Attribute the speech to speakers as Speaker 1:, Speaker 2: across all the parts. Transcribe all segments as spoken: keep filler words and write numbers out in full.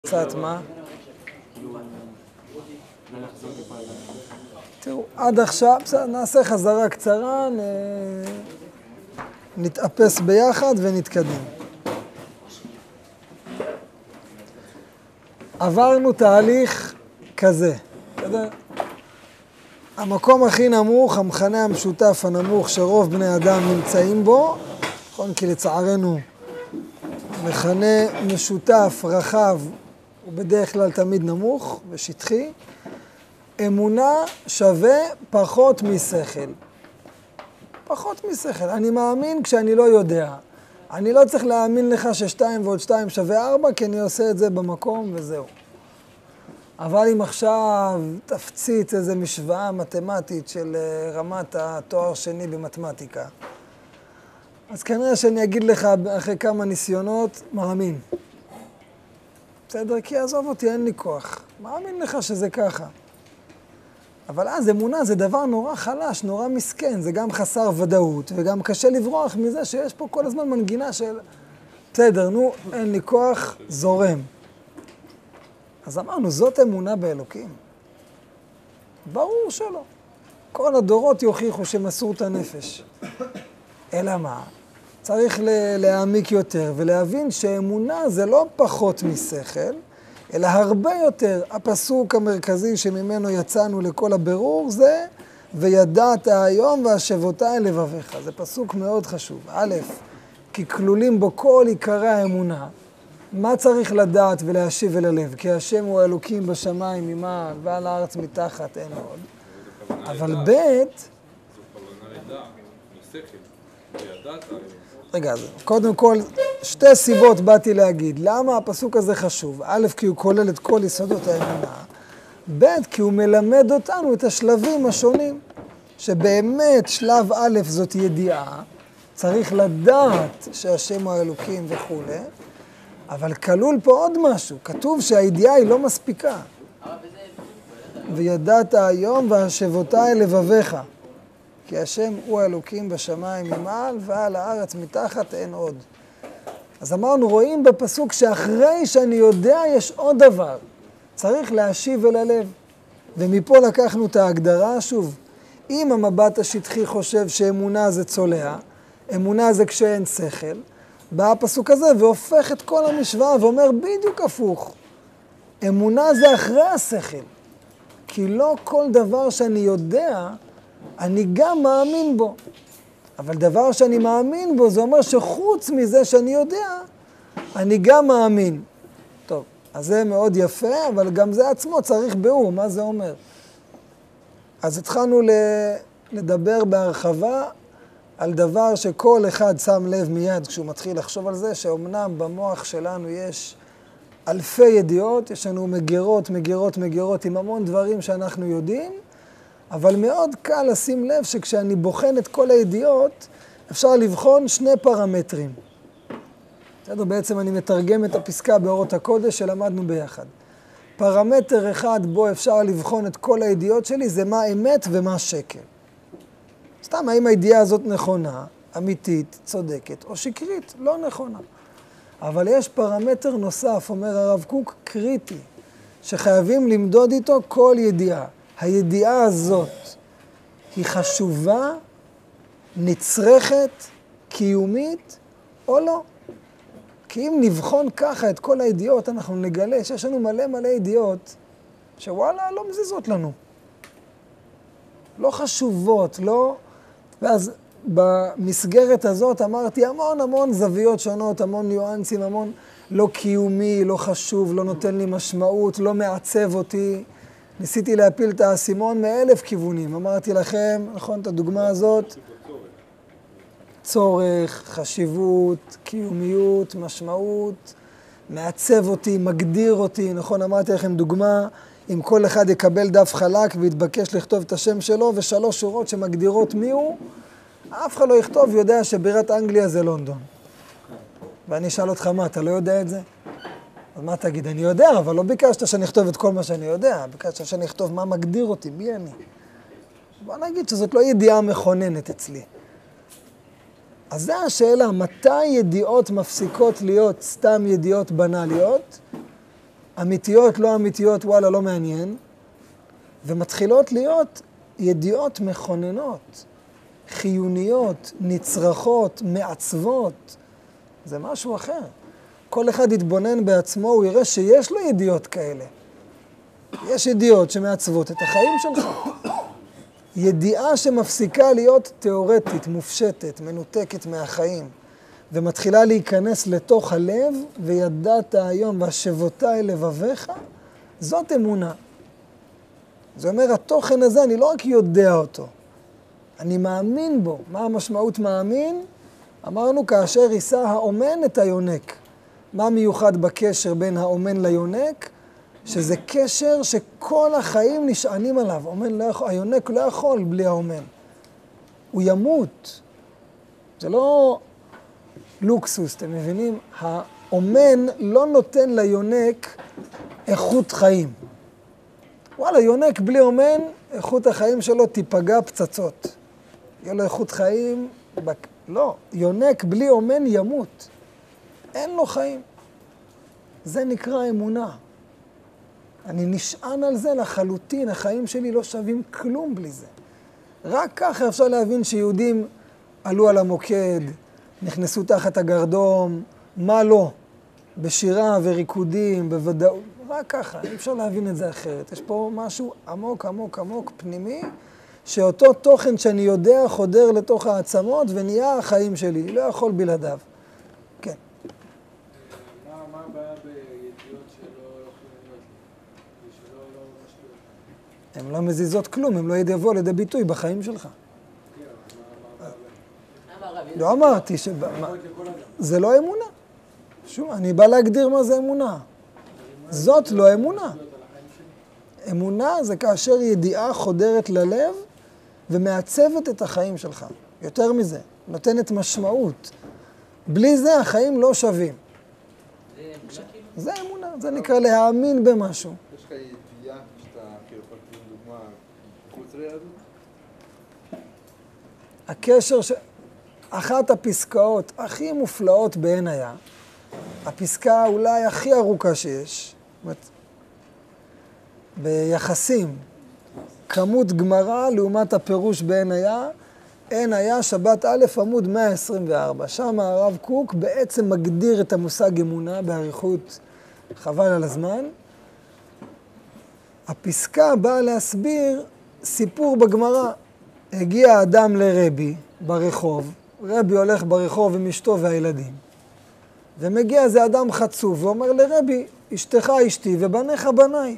Speaker 1: קצת מה? תראו, עד עכשיו, בסדר, נעשה חזרה קצרה, נ... נתאפס ביחד ונתקדם. עברנו תהליך כזה, בסדר? המקום הכי נמוך, המכנה המשותף הנמוך שרוב בני אדם נמצאים בו, נכון? כי לצערנו מכנה משותף רחב הוא בדרך כלל תמיד נמוך ושטחי. אמונה שווה פחות משכל. פחות משכל. אני מאמין כשאני לא יודע. אני לא צריך להאמין לך ששתיים ועוד שתיים שווה ארבע, כי אני עושה את זה במקום וזהו. אבל אם עכשיו תפציץ איזו משוואה מתמטית של רמת התואר שני במתמטיקה, אז כנראה שאני אגיד לך אחרי כמה ניסיונות, מאמין. בסדר? כי עזוב אותי, אין לי כוח. מאמין לך שזה ככה. אבל אז אמונה זה דבר נורא חלש, נורא מסכן. זה גם חסר ודאות, וגם קשה לברוח מזה שיש פה כל הזמן מנגינה של בסדר, נו, אין לי כוח, זורם. אז אמרנו, זאת אמונה באלוקים. ברור שלא. כל הדורות יוכיחו שמסרו את הנפש. אלא מה? צריך להעמיק יותר ולהבין שאמונה זה לא פחות משכל, אלא הרבה יותר. הפסוק המרכזי שממנו יצאנו לכל הבירור זה וידעת היום והשבותי לבביך. זה פסוק מאוד חשוב. א', כי כלולים בו כל עיקרי האמונה. מה צריך לדעת ולהשיב אל הלב? כי השם הוא האלוקים בשמיים ממעל ועל הארץ מתחת אין עוד. אבל ב' רגע, קודם כל, שתי סיבות באתי להגיד. למה הפסוק הזה חשוב? א', כי הוא כולל את כל יסודות האמונה. ב', כי הוא מלמד אותנו את השלבים השונים. שבאמת שלב א' זאת ידיעה, צריך לדעת שהשם הוא האלוקים וכו'. אבל כלול פה עוד משהו. כתוב שהידיעה היא לא מספיקה. וידעת היום והשבותי לבביך. כי השם הוא האלוקים בשמיים ממעל ועל הארץ מתחת אין עוד. אז אמרנו, רואים בפסוק שאחרי שאני יודע יש עוד דבר. צריך להשיב אל הלב. ומפה לקחנו את ההגדרה, שוב, אם המבט השטחי חושב שאמונה זה צולע, אמונה זה כשאין שכל, בא הפסוק הזה והופך את כל המשוואה ואומר בדיוק הפוך. אמונה זה אחרי השכל. כי לא כל דבר שאני יודע, אני גם מאמין בו. אבל דבר שאני מאמין בו, זה אומר שחוץ מזה שאני יודע, אני גם מאמין. טוב, אז זה מאוד יפה, אבל גם זה עצמו צריך ביאור, מה זה אומר? אז התחלנו לדבר בהרחבה על דבר שכל אחד שם לב מיד כשהוא מתחיל לחשוב על זה, שאומנם במוח שלנו יש אלפי ידיעות, יש לנו מגירות, מגירות, מגירות עם המון דברים שאנחנו יודעים, אבל מאוד קל לשים לב שכשאני בוחן את כל הידיעות, אפשר לבחון שני פרמטרים. בסדר? בעצם אני מתרגם את הפסקה באורות הקודש שלמדנו ביחד. פרמטר אחד בו אפשר לבחון את כל הידיעות שלי זה מה אמת ומה שקר. סתם, האם הידיעה הזאת נכונה, אמיתית, צודקת או שקרית? לא נכונה. אבל יש פרמטר נוסף, אומר הרב קוק, קריטי, שחייבים למדוד איתו כל ידיעה. הידיעה הזאת היא חשובה, נצרכת, קיומית או לא? כי אם נבחון ככה את כל הידיעות, אנחנו נגלה שיש לנו מלא מלא ידיעות שוואלה, לא מזיזות לנו. לא חשובות, לא... ואז במסגרת הזאת אמרתי המון המון זוויות שונות, המון ניואנסים, המון לא קיומי, לא חשוב, לא נותן לי משמעות, לא מעצב אותי. ניסיתי להפיל את האסימון מאלף כיוונים. אמרתי לכם, נכון, את הדוגמה הזאת? צורך, חשיבות, קיומיות, משמעות, מעצב אותי, מגדיר אותי. נכון, אמרתי לכם דוגמה, אם כל אחד יקבל דף חלק ויתבקש לכתוב את השם שלו, ושלוש שורות שמגדירות מי הוא, אף אחד לא יכתוב, יודע שבירת אנגליה זה לונדון. ואני אשאל אותך, מה, אתה לא יודע את זה? אז מה תגיד? אני יודע, אבל לא ביקשת שאני אכתוב את כל מה שאני יודע, ביקשת שאני אכתוב מה מגדיר אותי, מי אני. בוא נגיד שזאת לא ידיעה מכוננת אצלי. אז זו השאלה, מתי ידיעות מפסיקות להיות סתם ידיעות בנאליות, אמיתיות, לא אמיתיות, וואלה, לא מעניין, ומתחילות להיות ידיעות מכוננות, חיוניות, נצרכות, מעצבות. זה משהו אחר. כל אחד יתבונן בעצמו, הוא יראה שיש לו ידיעות כאלה. יש ידיעות שמעצבות את החיים שלך. ידיעה שמפסיקה להיות תיאורטית, מופשטת, מנותקת מהחיים, ומתחילה להיכנס לתוך הלב, וידעת היום והשבותי לבביך, זאת אמונה. זה אומר, התוכן הזה, אני לא רק יודע אותו, אני מאמין בו. מה המשמעות מאמין? אמרנו, כאשר יישא האומן את היונק. מה מיוחד בקשר בין האומן ליונק? שזה קשר שכל החיים נשענים עליו. האומן לא יכול, היונק לא יכול בלי האומן. הוא ימות. זה לא לוקסוס, אתם מבינים? האומן לא נותן ליונק איכות חיים. וואלה, יונק בלי אומן, איכות החיים שלו תיפגע פצצות. יהיה לו איכות חיים, בק... לא, יונק בלי אומן ימות. אין לו חיים. זה נקרא אמונה. אני נשען על זה לחלוטין, החיים שלי לא שווים כלום בלי זה. רק ככה אפשר להבין שיהודים עלו על המוקד, נכנסו תחת הגרדום, מה לא? בשירה וריקודים, בוודאות. רק ככה, אי אפשר להבין את זה אחרת. יש פה משהו עמוק, עמוק, עמוק, פנימי, שאותו תוכן שאני יודע חודר לתוך העצמות ונהיה החיים שלי. לא יכול בלעדיו. כן.
Speaker 2: מה הבעיה בידיעות שלא חיוניות? שלא לא משפיעות?
Speaker 1: הן לא מזיזות כלום, הן לא יבואו לידי ביטוי בחיים שלך. לא אמרתי ש... זה לא אמונה. שום, אני בא להגדיר מה זה אמונה. זאת לא אמונה. אמונה זה כאשר ידיעה חודרת ללב ומעצבת את החיים שלך. יותר מזה, נותנת משמעות. בלי זה החיים לא שווים. זה אמונה, זה נקרא להאמין במשהו.
Speaker 3: יש לך ידיעה שאתה כאילו יכול לתת דוגמה חוץ ליהדות?
Speaker 1: הקשר ש... אחת הפסקאות הכי מופלאות בעין היה, הפסקה אולי הכי ארוכה שיש, זאת אומרת, ביחסים, כמות גמרא לעומת הפירוש בעין היה, עין היה שבת א' עמוד מאה עשרים וארבע. שם הרב קוק בעצם מגדיר את המושג אמונה באריכות, חבל על הזמן. הפסקה באה להסביר סיפור בגמרא. הגיע אדם לרבי ברחוב, רבי הולך ברחוב עם אשתו והילדים, ומגיע איזה אדם חצוף ואומר לרבי, אשתך אשתי ובניך בניי.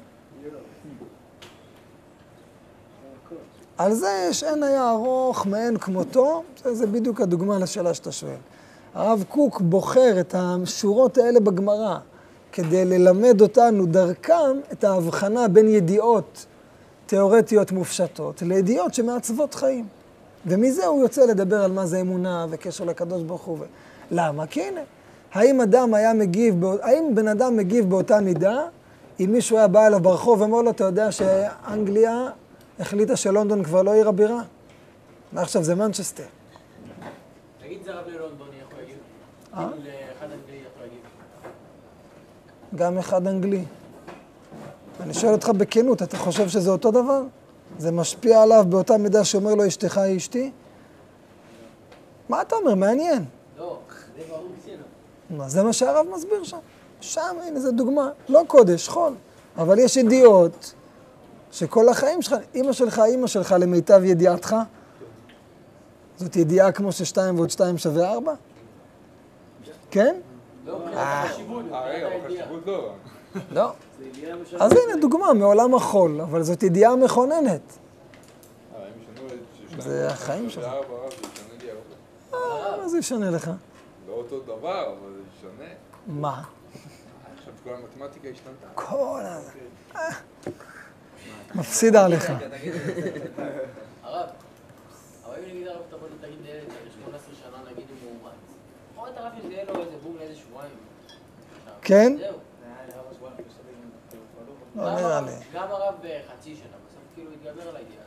Speaker 1: על זה יש עין היה ארוך מעין כמותו, זה, זה בדיוק הדוגמה לשאלה שאתה שואל. הרב קוק בוחר את השורות האלה בגמרא, כדי ללמד אותנו דרכם את ההבחנה בין ידיעות תיאורטיות מופשטות, לידיעות שמעצבות חיים. ומזה הוא יוצא לדבר על מה זה אמונה וקשר לקדוש ברוך הוא. למה? כי הנה, האם אדם היה מגיב, האם בן אדם מגיב באותה מידה, אם מישהו היה בא אליו ברחוב ואומר לו, אתה יודע שאנגליה החליטה שלונדון כבר לא עיר הבירה? ועכשיו זה מנצ'סטר.
Speaker 4: תגיד זה רב ללונדוני, איך הוא יגיד?
Speaker 1: אה?
Speaker 4: לאחד אנגלי, איך הוא יגיד?
Speaker 1: גם אחד אנגלי. אני שואל אותך בכנות, אתה חושב שזה אותו דבר? זה משפיע עליו באותה מידה שאומר לו, אשתך היא אשתי? מה אתה אומר? מעניין.
Speaker 4: לא, זה ברור שלא.
Speaker 1: מה, זה מה שהרב מסביר שם. שם, הנה, זו דוגמה. לא קודש, חול. אבל יש ידיעות שכל החיים שלך, אמא שלך, אמא שלך, למיטב ידיעתך, זאת ידיעה כמו ששתיים ועוד שתיים שווה ארבע? כן?
Speaker 4: לא, מבחינת החשיבות.
Speaker 3: אה, רגע, בחשיבות לא.
Speaker 1: לא. אז הנה דוגמה מעולם החול, אבל זאת ידיעה מכוננת.
Speaker 3: אה, הם ישנו את
Speaker 1: זה החיים שלך.
Speaker 3: ארבע, זה ישנה לי הרבה.
Speaker 1: אה, מה זה ישנה לך?
Speaker 3: לא אותו דבר, אבל זה ישנה.
Speaker 1: מה?
Speaker 3: עכשיו כל המתמטיקה השתנתה.
Speaker 1: כל ה... מפסידה עליך.
Speaker 4: הרב, אבל אם נגיד הרב תבוא תגיד לילד של שמונה עשרה שנה, נגיד אם הוא אומץ. או את הרב שזה יהיה לו איזה בום לאיזה שבועיים.
Speaker 1: כן?
Speaker 4: זהו.
Speaker 1: לא נראה לי.
Speaker 4: גם הרב בחצי שנה, בסוף כאילו יתגבר על הידיעה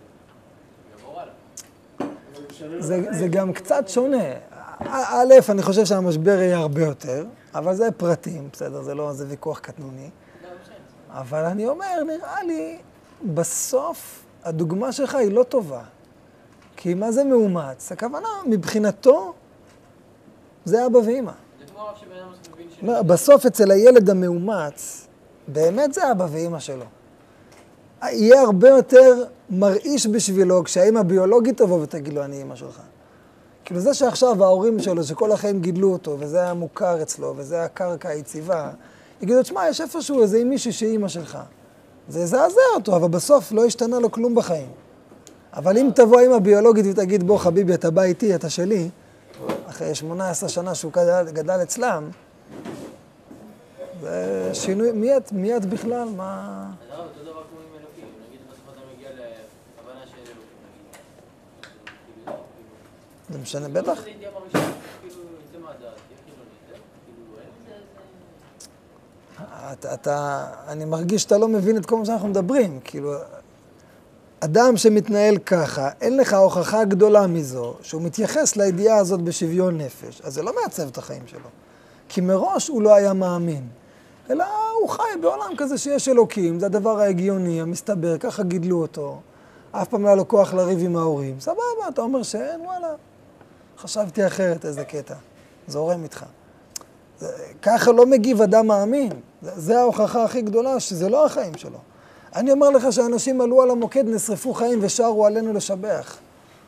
Speaker 4: הזאת. יעבור הלאה.
Speaker 1: זה, זה גם קצת שונה. א', אני חושב שהמשבר יהיה הרבה יותר, אבל זה פרטים, בסדר, זה לא, זה ויכוח קטנוני. אבל אני אומר, נראה לי, בסוף הדוגמה שלך היא לא טובה. כי מה זה מאומץ? הכוונה, מבחינתו, זה אבא ואמא.
Speaker 4: זה כמו הרב שבן אדם מבין ש...
Speaker 1: בסוף אצל הילד המאומץ, באמת זה אבא ואמא שלו. יהיה הרבה יותר מרעיש בשבילו כשהאמא ביולוגית תבוא ותגיד לו, אני אמא שלך. כאילו זה שעכשיו ההורים שלו, שכל החיים גידלו אותו, וזה היה מוכר אצלו, וזה הקרקע היציבה, יגידו, תשמע, יש איפשהו איזה מישהו שהיא אמא שלך. זה יזעזע אותו, אבל בסוף לא השתנה לו כלום בחיים. אבל אם תבוא אמא ביולוגית ותגיד, בוא חביבי, אתה בא איתי, אתה שלי, אחרי שמונה עשרה שנה שהוא גדל, גדל אצלם, זה שינוי, מי את, מי את בכלל? מה...
Speaker 4: אז הרב, אותו דבר כמו עם אלוקים, נגיד בסוף אתה מגיע להבנה של אלוקים, נגיד.
Speaker 1: זה משנה, בטח.
Speaker 4: זה ידיעה מרגישה, כאילו, יוצא מהדעת, תהיה חילונית, כאילו, אין
Speaker 1: אתה,
Speaker 4: זה...
Speaker 1: אתה, אני מרגיש שאתה לא מבין את כל מה שאנחנו מדברים, כאילו, אדם שמתנהל ככה, אין לך הוכחה גדולה מזו, שהוא מתייחס לידיעה הזאת בשוויון נפש, אז זה לא מעצב את החיים שלו. כי מראש הוא לא היה מאמין, אלא הוא חי בעולם כזה שיש אלוקים, זה הדבר ההגיוני, המסתבר, ככה גידלו אותו, אף פעם לא היה לו כוח לריב עם ההורים, סבבה, אתה אומר שאין, וואלה, חשבתי אחרת, איזה קטע, זורם איתך. זה, ככה לא מגיב אדם מאמין, זה, זה ההוכחה הכי גדולה שזה לא החיים שלו. אני אומר לך שאנשים עלו על המוקד, נשרפו חיים ושרו עלינו לשבח.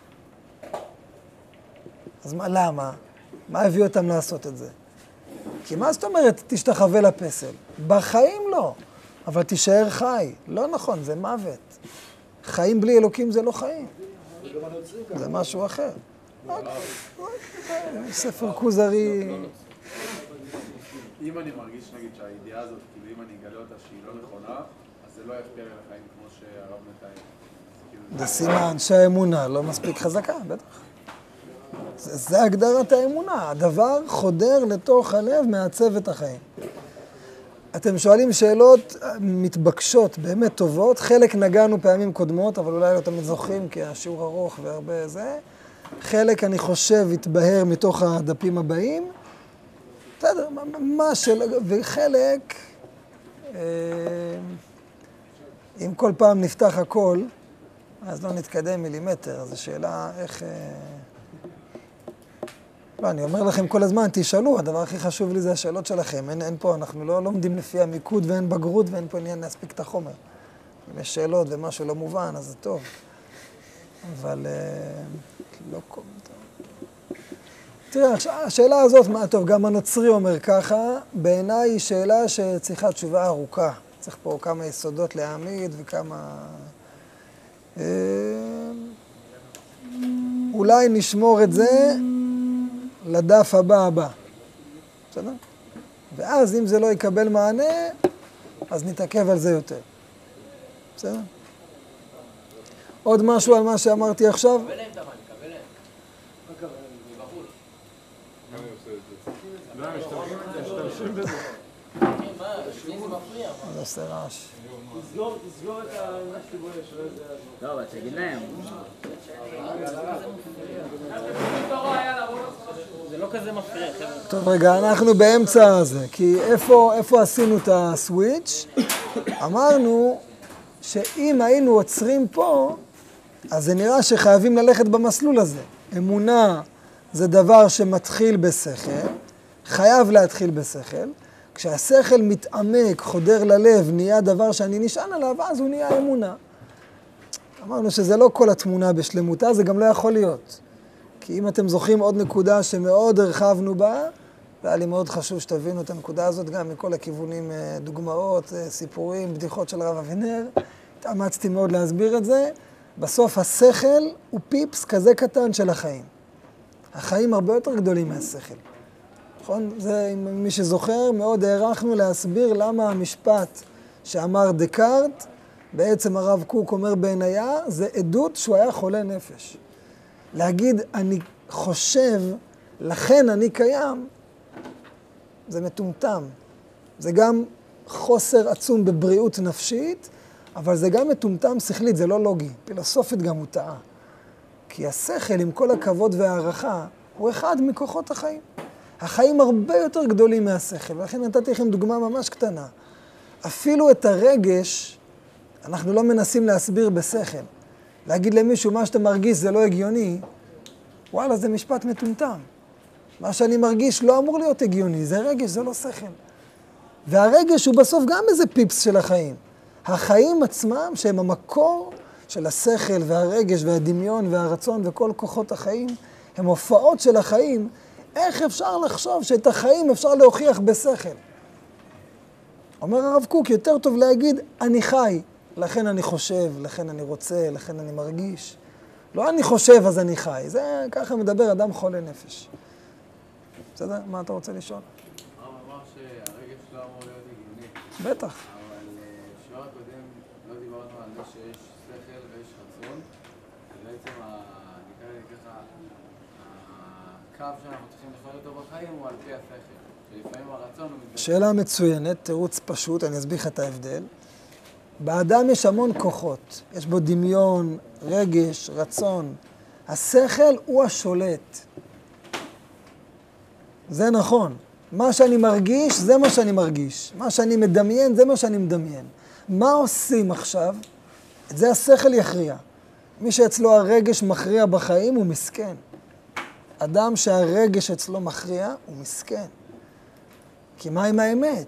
Speaker 1: אז מה, למה? מה הביא אותם לעשות את זה? כי מה זאת אומרת, תשתחווה לפסל? בחיים לא, אבל תישאר חי. לא נכון, זה מוות. חיים בלי אלוקים זה לא חיים. זה משהו אחר. ספר כוזרי...
Speaker 3: אם אני מרגיש, נגיד, שהידיעה הזאת, כאילו אם אני אגלה אותה שהיא לא נכונה, אז זה לא ישפיע על החיים כמו שהרב מתאר.
Speaker 1: זה סימן שהאמונה לא מספיק חזקה, בטח. זה, זה הגדרת האמונה. הדבר חודר לתוך הלב, מעצב את החיים. אתם שואלים שאלות מתבקשות, באמת טובות. חלק נגענו פעמים קודמות, אבל אולי לא תמיד זוכרים, כי השיעור ארוך והרבה זה. חלק, אני חושב, יתבהר מתוך הדפים הבאים. בסדר, מה של... וחלק, אם כל פעם נפתח הכל, אז לא נתקדם מילימטר. אז השאלה איך... לא, אני אומר לכם כל הזמן, תשאלו, הדבר הכי חשוב לי זה השאלות שלכם. אין, אין פה, אנחנו לא לומדים לפי המיקוד ואין בגרות ואין פה עניין להספיק את החומר. אם יש שאלות ומשהו לא מובן, אז זה טוב. אבל לא כל... תראה, השאלה הזאת, מה טוב, גם הנוצרי אומר ככה, בעיניי היא שאלה שצריכה תשובה ארוכה. צריך פה כמה יסודות להעמיד וכמה... אולי נשמור את זה לדף הבא הבא. בסדר? ואז אם זה לא יקבל מענה, אז נתעכב על זה יותר. בסדר? עוד משהו על מה שאמרתי עכשיו?
Speaker 4: קבל להם את המים, קבל להם. מה קבל להם? מבחוץ.
Speaker 3: מה אני עושה את זה? לא, משתמשים בזה.
Speaker 4: מה? לי זה מפריע.
Speaker 1: זה עושה רעש.
Speaker 2: תסגור, תסגור את מה שתבואש, לא יודע.
Speaker 5: לא, אבל תגיד להם.
Speaker 4: זה לא כזה מפריע, חבר'ה.
Speaker 1: טוב, רגע, אנחנו באמצע הזה, כי איפה, איפה עשינו את הסוויץ'? אמרנו שאם היינו עוצרים פה, אז זה נראה שחייבים ללכת במסלול הזה. אמונה זה דבר שמתחיל בשכל, חייב להתחיל בשכל. כשהשכל מתעמק, חודר ללב, נהיה דבר שאני נשען עליו, אז הוא נהיה אמונה. אמרנו שזה לא כל התמונה בשלמותה, זה גם לא יכול להיות. כי אם אתם זוכרים עוד נקודה שמאוד הרחבנו בה, והיה לי מאוד חשוב שתבינו את הנקודה הזאת גם מכל הכיוונים, דוגמאות, סיפורים, בדיחות של רב אבינר, התאמצתי מאוד להסביר את זה. בסוף השכל הוא פיפס כזה קטן של החיים. החיים הרבה יותר גדולים מהשכל. נכון? זה, מי שזוכר, מאוד הערכנו להסביר למה המשפט שאמר דקארט, בעצם הרב קוק אומר בעינייה, זה עדות שהוא היה חולה נפש. להגיד, אני חושב, לכן אני קיים, זה מטומטם. זה גם חוסר עצום בבריאות נפשית, אבל זה גם מטומטם שכלית, זה לא לוגי. פילוסופית גם הוא טעה. כי השכל, עם כל הכבוד והערכה, הוא אחד מכוחות החיים. החיים הרבה יותר גדולים מהשכל, ולכן נתתי לכם דוגמה ממש קטנה. אפילו את הרגש, אנחנו לא מנסים להסביר בשכל. להגיד למישהו, מה שאתה מרגיש זה לא הגיוני, וואלה, זה משפט מטומטם. מה שאני מרגיש לא אמור להיות הגיוני, זה רגש, זה לא שכל. והרגש הוא בסוף גם איזה פיפס של החיים. החיים עצמם, שהם המקור של השכל והרגש והדמיון והרצון וכל כוחות החיים, הם הופעות של החיים. איך אפשר לחשוב שאת החיים אפשר להוכיח בשכל? אומר הרב קוק, יותר טוב להגיד, אני חי, לכן אני חושב, לכן אני רוצה, לכן אני מרגיש. לא אני חושב, אז אני חי. זה ככה מדבר אדם חולה נפש. בסדר? מה אתה רוצה לשאול?
Speaker 3: הרב אמר שהרגש לא אמור להיות הגיוני.
Speaker 1: בטח.
Speaker 3: אבל בשבוע הקודם לא דיברנו על זה שיש שכל ויש רצון. ובעצם, נקרא לי ככה, הקו שאנחנו צריכים לחיות אותו בחיים הוא על פי השכל. שלפעמים הרצון הוא מתבצע.
Speaker 1: שאלה מצוינת, תירוץ פשוט, אני אסביר לך את ההבדל. באדם יש המון כוחות. יש בו דמיון, רגש, רצון. השכל הוא השולט. זה נכון. מה שאני מרגיש, זה מה שאני מרגיש. מה שאני מדמיין, זה מה שאני מדמיין. מה עושים עכשיו? את זה השכל יכריע. מי שאצלו הרגש מכריע בחיים הוא מסכן. אדם שהרגש אצלו מכריע הוא מסכן. כי מה עם האמת?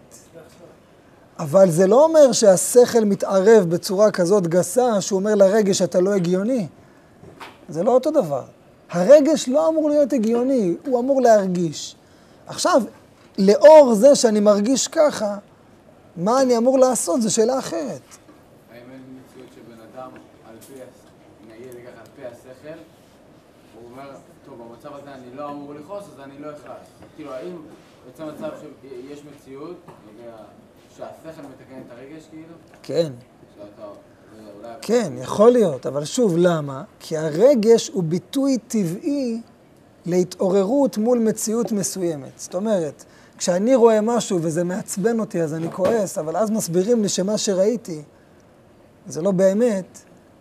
Speaker 1: אבל זה לא אומר שהשכל מתערב בצורה כזאת גסה, שהוא אומר לרגש אתה לא הגיוני. זה לא אותו דבר. הרגש לא אמור להיות הגיוני, הוא אמור להרגיש. עכשיו, לאור זה שאני מרגיש ככה, מה אני אמור לעשות? זו שאלה אחרת.
Speaker 3: האם אין מציאות שבן אדם, על פי, נגיד לכך, על פי השכל, הוא אומר, טוב, במצב הזה אני לא אמור לכעוס, אז אני לא אכעס. כאילו, האם בעצם מצב שיש מציאות, שהשכל מתקן את הרגש, כאילו?
Speaker 1: כן.
Speaker 3: שאתה, אולי...
Speaker 1: כן, יכול להיות, אבל שוב, למה? כי הרגש הוא ביטוי טבעי להתעוררות מול מציאות מסוימת. זאת אומרת, כשאני רואה משהו וזה מעצבן אותי, אז אני כועס, אבל אז מסבירים לי שמה שראיתי זה לא באמת,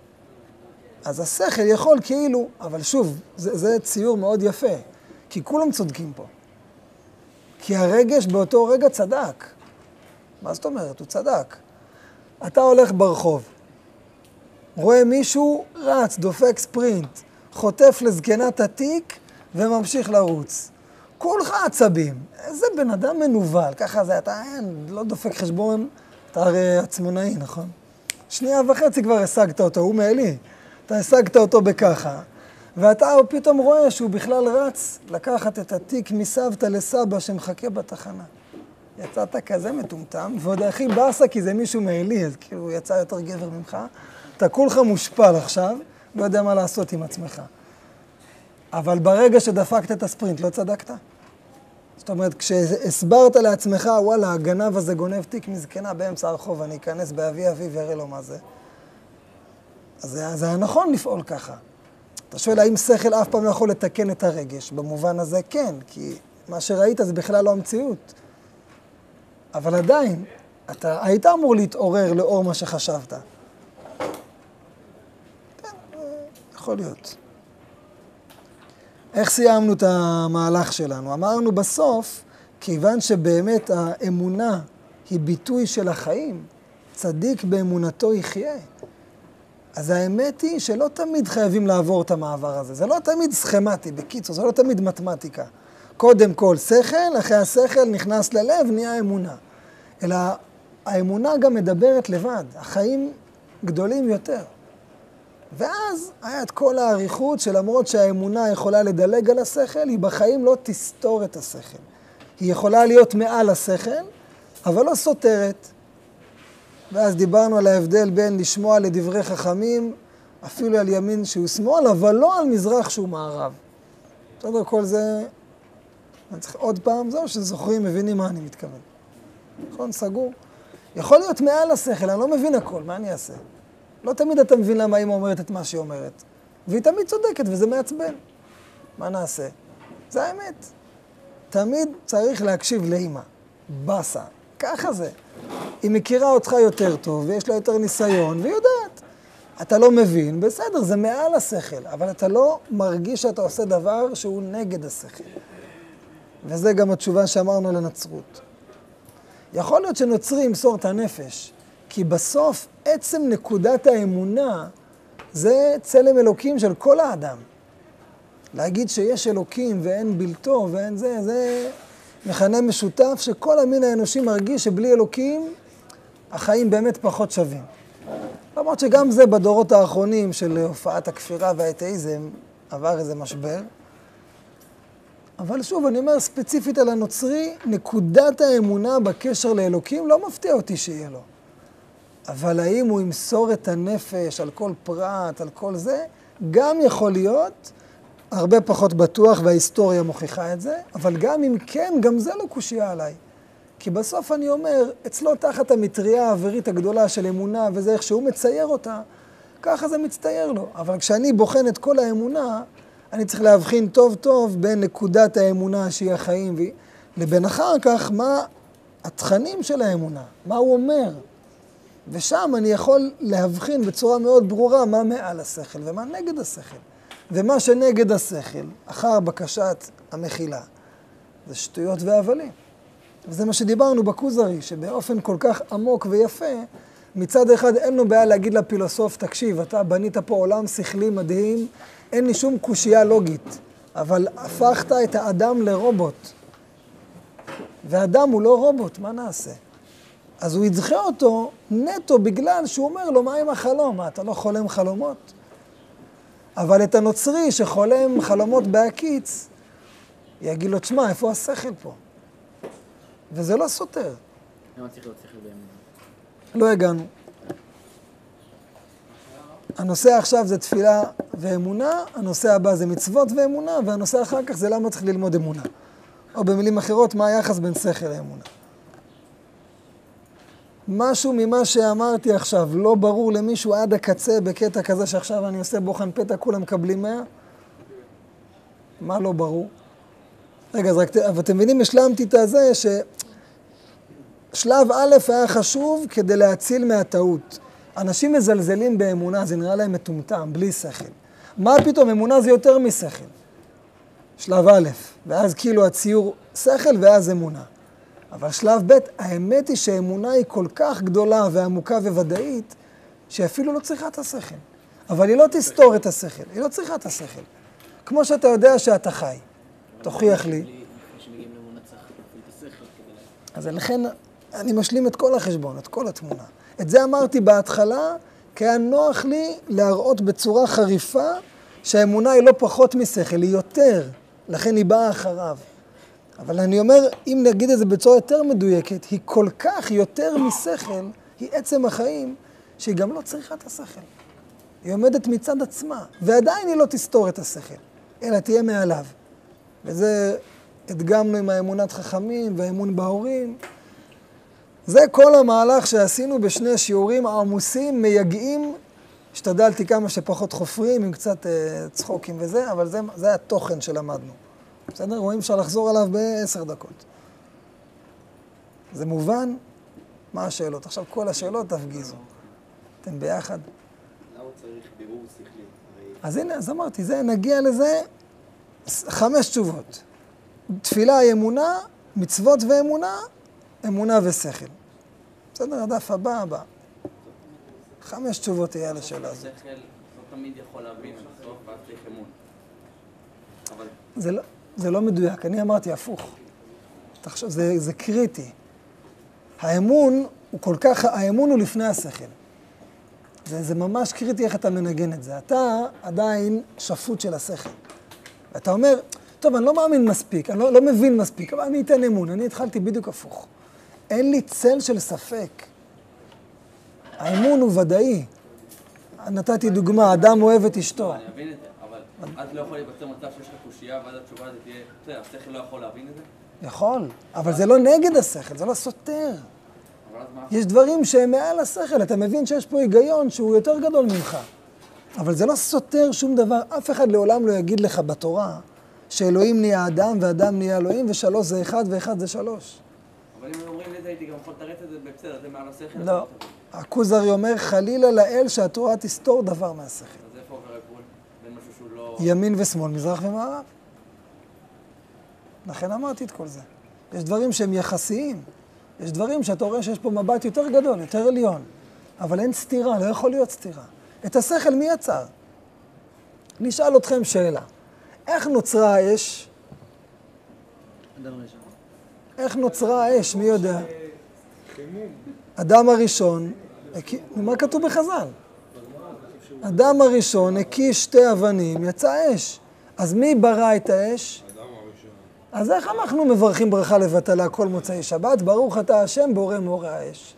Speaker 1: אז השכל יכול כאילו, אבל שוב, זה, זה ציור מאוד יפה, כי כולם צודקים פה. כי הרגש באותו רגע צדק. מה זאת אומרת? הוא צדק. אתה הולך ברחוב, רואה מישהו רץ, דופק ספרינט, חוטף לזקנת התיק וממשיך לרוץ. כולך עצבים. איזה בן אדם מנוול. ככה זה, אתה אין, לא דופק חשבון, אתה הרי עצמונאי, נכון? שנייה וחצי כבר השגת אותו, הוא מעלי. אתה השגת אותו בככה, ואתה פתאום רואה שהוא בכלל רץ לקחת את התיק מסבתא לסבא שמחכה בתחנה. יצאת כזה מטומטם, ועוד הכי באסה כי זה מישהו מעלי, אז כאילו הוא יצא יותר גבר ממך. אתה כולך מושפל עכשיו, לא יודע מה לעשות עם עצמך. אבל ברגע שדפקת את הספרינט, לא צדקת? זאת אומרת, כשהסברת לעצמך, וואלה, הגנב הזה גונב תיק מזקנה באמצע הרחוב, אני אכנס באבי אבי ויראה לו מה זה. אז זה, זה היה נכון לפעול ככה. אתה שואל, האם שכל אף פעם לא יכול לתקן את הרגש? במובן הזה כן, כי מה שראית זה בכלל לא המציאות. אבל עדיין, אתה היית אמור להתעורר לאור מה שחשבת. כן, יכול להיות. איך סיימנו את המהלך שלנו? אמרנו בסוף, כיוון שבאמת האמונה היא ביטוי של החיים, צדיק באמונתו יחיה. אז האמת היא שלא תמיד חייבים לעבור את המעבר הזה. זה לא תמיד סכמטי, בקיצור, זה לא תמיד מתמטיקה. קודם כל שכל, אחרי השכל נכנס ללב, נהיה אמונה. אלא האמונה גם מדברת לבד, החיים גדולים יותר. ואז היה את כל העריכות שלמרות שהאמונה יכולה לדלג על השכל, היא בחיים לא תסתור את השכל. היא יכולה להיות מעל השכל, אבל לא סותרת. ואז דיברנו על ההבדל בין לשמוע לדברי חכמים, אפילו על ימין שהוא שמאל, אבל לא על מזרח שהוא מערב. בסדר, כל זה, אני צריך עוד פעם, זהו שזוכרים, מבינים מה אני מתכוון. נכון, סגור. יכול להיות מעל השכל, אני לא מבין הכל, מה אני אעשה? לא תמיד אתה מבין למה אמא אומרת את מה שהיא אומרת. והיא תמיד צודקת, וזה מעצבן. מה נעשה? זה האמת. תמיד צריך להקשיב לאמא. בסה. ככה זה. היא מכירה אותך יותר טוב, ויש לה יותר ניסיון, והיא יודעת. אתה לא מבין, בסדר, זה מעל השכל, אבל אתה לא מרגיש שאתה עושה דבר שהוא נגד השכל. וזה גם התשובה שאמרנו לנצרות. יכול להיות שנוצרי ימסור את הנפש, כי בסוף עצם נקודת האמונה זה צלם אלוקים של כל האדם. להגיד שיש אלוקים ואין בלתו ואין זה, זה מכנה משותף שכל המין האנושי מרגיש שבלי אלוקים החיים באמת פחות שווים. למרות שגם זה בדורות האחרונים של הופעת הכפירה והאתאיזם עבר איזה משבר. אבל שוב, אני אומר ספציפית על הנוצרי, נקודת האמונה בקשר לאלוקים לא מפתיע אותי שיהיה לו. אבל האם הוא ימסור את הנפש על כל פרט, על כל זה, גם יכול להיות הרבה פחות בטוח, וההיסטוריה מוכיחה את זה, אבל גם אם כן, גם זה לא קושיה עליי. כי בסוף אני אומר, אצלו תחת המטריה האווירית הגדולה של אמונה, וזה איך שהוא מצייר אותה, ככה זה מצטייר לו. אבל כשאני בוחן את כל האמונה, אני צריך להבחין טוב טוב בין נקודת האמונה שהיא החיים, לבין אחר כך מה התכנים של האמונה, מה הוא אומר. ושם אני יכול להבחין בצורה מאוד ברורה מה מעל השכל ומה נגד השכל. ומה שנגד השכל, אחר בקשת המחילה, זה שטויות והבלים. וזה מה שדיברנו בכוזרי, שבאופן כל כך עמוק ויפה, מצד אחד אין לו בעיה להגיד לפילוסוף, תקשיב, אתה בנית פה עולם שכלי מדהים, אין לי שום קושייה לוגית, אבל הפכת את האדם לרובוט. והאדם הוא לא רובוט, מה נעשה? אז הוא ידחה אותו נטו בגלל שהוא אומר לו, מה עם החלום? מה, אתה לא חולם חלומות? אבל את הנוצרי שחולם חלומות בהקיץ, יגיד לו, תשמע, איפה השכל פה? וזה לא סותר.
Speaker 4: למה צריך להיות שכל באמונה?
Speaker 1: לא הגענו. הנושא עכשיו זה תפילה ואמונה, הנושא הבא זה מצוות ואמונה, והנושא אחר כך זה למה צריך ללמוד אמונה. או במילים אחרות, מה היחס בין שכל לאמונה. משהו ממה שאמרתי עכשיו לא ברור למישהו עד הקצה בקטע כזה שעכשיו אני עושה בוחן פתע, כולם מקבלים מאה? מה לא ברור? רגע, אז רק, אבל אתם מבינים, השלמתי את הזה ששלב א' היה חשוב כדי להציל מהטעות. אנשים מזלזלים באמונה, זה נראה להם מטומטם, בלי שכל. מה פתאום? אמונה זה יותר משכל. שלב א', ואז כאילו הציור שכל ואז אמונה. אבל שלב ב', האמת היא שהאמונה היא כל כך גדולה ועמוקה וודאית, שאפילו לא צריכה את השכל. אבל היא לא תסתור את השכל, היא לא צריכה את השכל. כמו שאתה יודע שאתה חי. תוכיח לי. אז לכן אני משלים את כל החשבון, את כל התמונה. את זה אמרתי בהתחלה, כי היה נוח לי להראות בצורה חריפה שהאמונה היא לא פחות משכל, היא יותר, לכן היא באה אחריו. אבל אני אומר, אם נגיד את זה בצורה יותר מדויקת, היא כל כך יותר משכל, היא עצם החיים, שהיא גם לא צריכה את השכל. היא עומדת מצד עצמה, ועדיין היא לא תסתור את השכל, אלא תהיה מעליו. וזה הדגמנו עם האמונת חכמים והאמון בהורים. זה כל המהלך שעשינו בשני שיעורים עמוסים, מייגעים, השתדלתי כמה שפחות חופרים, עם קצת uh, צחוקים וזה, אבל זה, זה התוכן שלמדנו. בסדר? רואים אפשר לחזור עליו בעשר דקות. זה מובן? מה השאלות? עכשיו כל השאלות תפגיזו. אתם ביחד?
Speaker 2: למה צריך בירור שכלי?
Speaker 1: אז הנה, אז אמרתי, זה, נגיע לזה חמש תשובות. תפילה היא אמונה, מצוות ואמונה, אמונה ושכל. בסדר? הדף הבא הבא. חמש תשובות תהיה לשאלה הזאת.
Speaker 5: שכל לא תמיד יכול להבין עד הסוף, ואז צריך אמון. אבל...
Speaker 1: זה לא, זה לא מדויק, אני אמרתי הפוך. תחשוב, זה, זה קריטי. האמון הוא כל כך, האמון הוא לפני השכל. זה, זה ממש קריטי איך אתה מנגן את זה. אתה עדיין שפוט של השכל. ואתה אומר, טוב, אני לא מאמין מספיק, אני לא, לא מבין מספיק, אבל אני אתן אמון, אני התחלתי בדיוק הפוך. אין לי צל של ספק. האמון הוא ודאי. נתתי דוגמה, אדם אוהב את אשתו.
Speaker 5: אני אבין את זה, אבל אז לא יכול להיווצר מצב שיש לך קושייה, ואז התשובה הזאת תהיה, אתה יודע, השכל לא יכול להבין את זה?
Speaker 1: יכול, אבל זה לא נגד השכל, זה לא סותר.
Speaker 5: אבל אז מה?
Speaker 1: יש דברים שהם מעל השכל, אתה מבין שיש פה היגיון שהוא יותר גדול ממך. אבל זה לא סותר שום דבר, אף אחד לעולם לא יגיד לך בתורה שאלוהים נהיה אדם ואדם נהיה אלוהים ושלוש זה אחד ואחד זה שלוש.
Speaker 5: אבל אם אומרים לזה, הייתי גם יכול לתרץ את זה בסדר, זה מעל השכל.
Speaker 1: לא. הכוזרי אומר חלילה לאל שהתורה תסתור דבר מהשכל.
Speaker 5: אז איפה עובר הגבול? בין משהו שהוא לא...
Speaker 1: ימין ושמאל, מזרח ומערב. לכן אמרתי את כל זה. יש דברים שהם יחסיים. יש דברים שאתה רואה שיש פה מבט יותר גדול, יותר עליון, אבל אין סתירה, לא יכול להיות סתירה. את השכל מי יצר? נשאל אתכם שאלה. איך נוצרה האש? איך נוצרה האש? מי יודע? אדם הראשון, מה כתוב בחז"ל? אדם הראשון הקיש שתי אבנים, יצא אש. אז מי ברא את האש? אדם הראשון. אז איך אנחנו מברכים ברכה לבטלה כל מוצאי שבת? ברוך אתה השם בורא מאורי האש.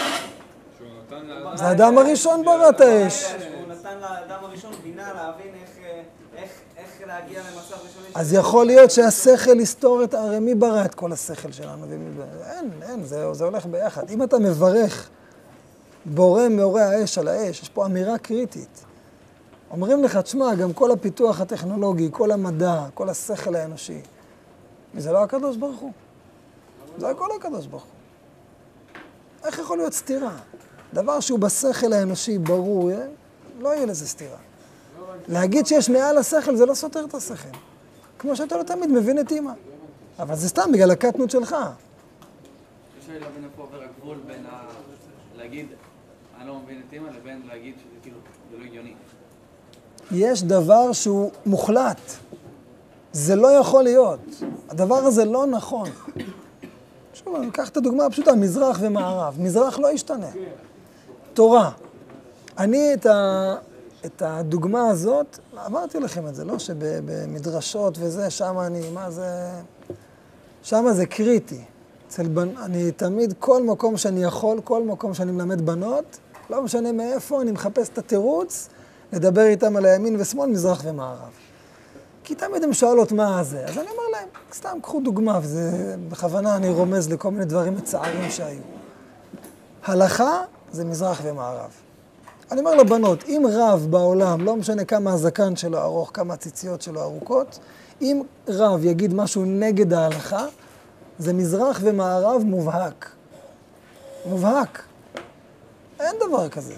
Speaker 1: זה האדם הראשון ברא את האש.
Speaker 2: הוא נתן לאדם הראשון בינה להבין איך להגיע למצב ראשוני.
Speaker 1: אז יכול להיות שהשכל יסתור את, הרי מי ברא את כל השכל שלנו? אין, אין, זה, זה הולך ביחד. אם אתה מברך בורא מאורי האש על האש, יש פה אמירה קריטית. אומרים לך, תשמע, גם כל הפיתוח הטכנולוגי, כל המדע, כל השכל האנושי, זה לא הקדוש ברוך הוא. זה הכל הקדוש ברוך הוא. איך יכול להיות סתירה? דבר שהוא בשכל האנושי ברור, לא יהיה לזה סתירה. להגיד שיש מעל השכל זה לא סותר את השכל. כמו שאתה לא תמיד מבין את אמא. אבל זה סתם בגלל הקטנות שלך.
Speaker 5: קשה לי להבין איפה עובר הגבול בין להגיד אני לא מבין את אמא לבין להגיד שזה כאילו, זה לא הגיוני.
Speaker 1: יש דבר שהוא מוחלט. זה לא יכול להיות. הדבר הזה לא נכון. שוב, אני אקח את הדוגמה הפשוטה, מזרח ומערב. מזרח לא ישתנה. תורה. אני את, ה, את הדוגמה הזאת, אמרתי לכם את זה, לא שבמדרשות וזה, שם אני, מה זה, שם זה קריטי. אצל בנ... אני תמיד, כל מקום שאני יכול, כל מקום שאני מלמד בנות, לא משנה מאיפה, אני מחפש את התירוץ, לדבר איתם על הימין ושמאל, מזרח ומערב. כי תמיד הם שואלות מה זה, אז אני אומר להם, סתם קחו דוגמה, וזה בכוונה אני רומז לכל מיני דברים מצערים שהיו. הלכה זה מזרח ומערב. אני אומר לבנות, אם רב בעולם, לא משנה כמה הזקן שלו ארוך, כמה הציציות שלו ארוכות, אם רב יגיד משהו נגד ההלכה, זה מזרח ומערב מובהק. מובהק. אין דבר כזה.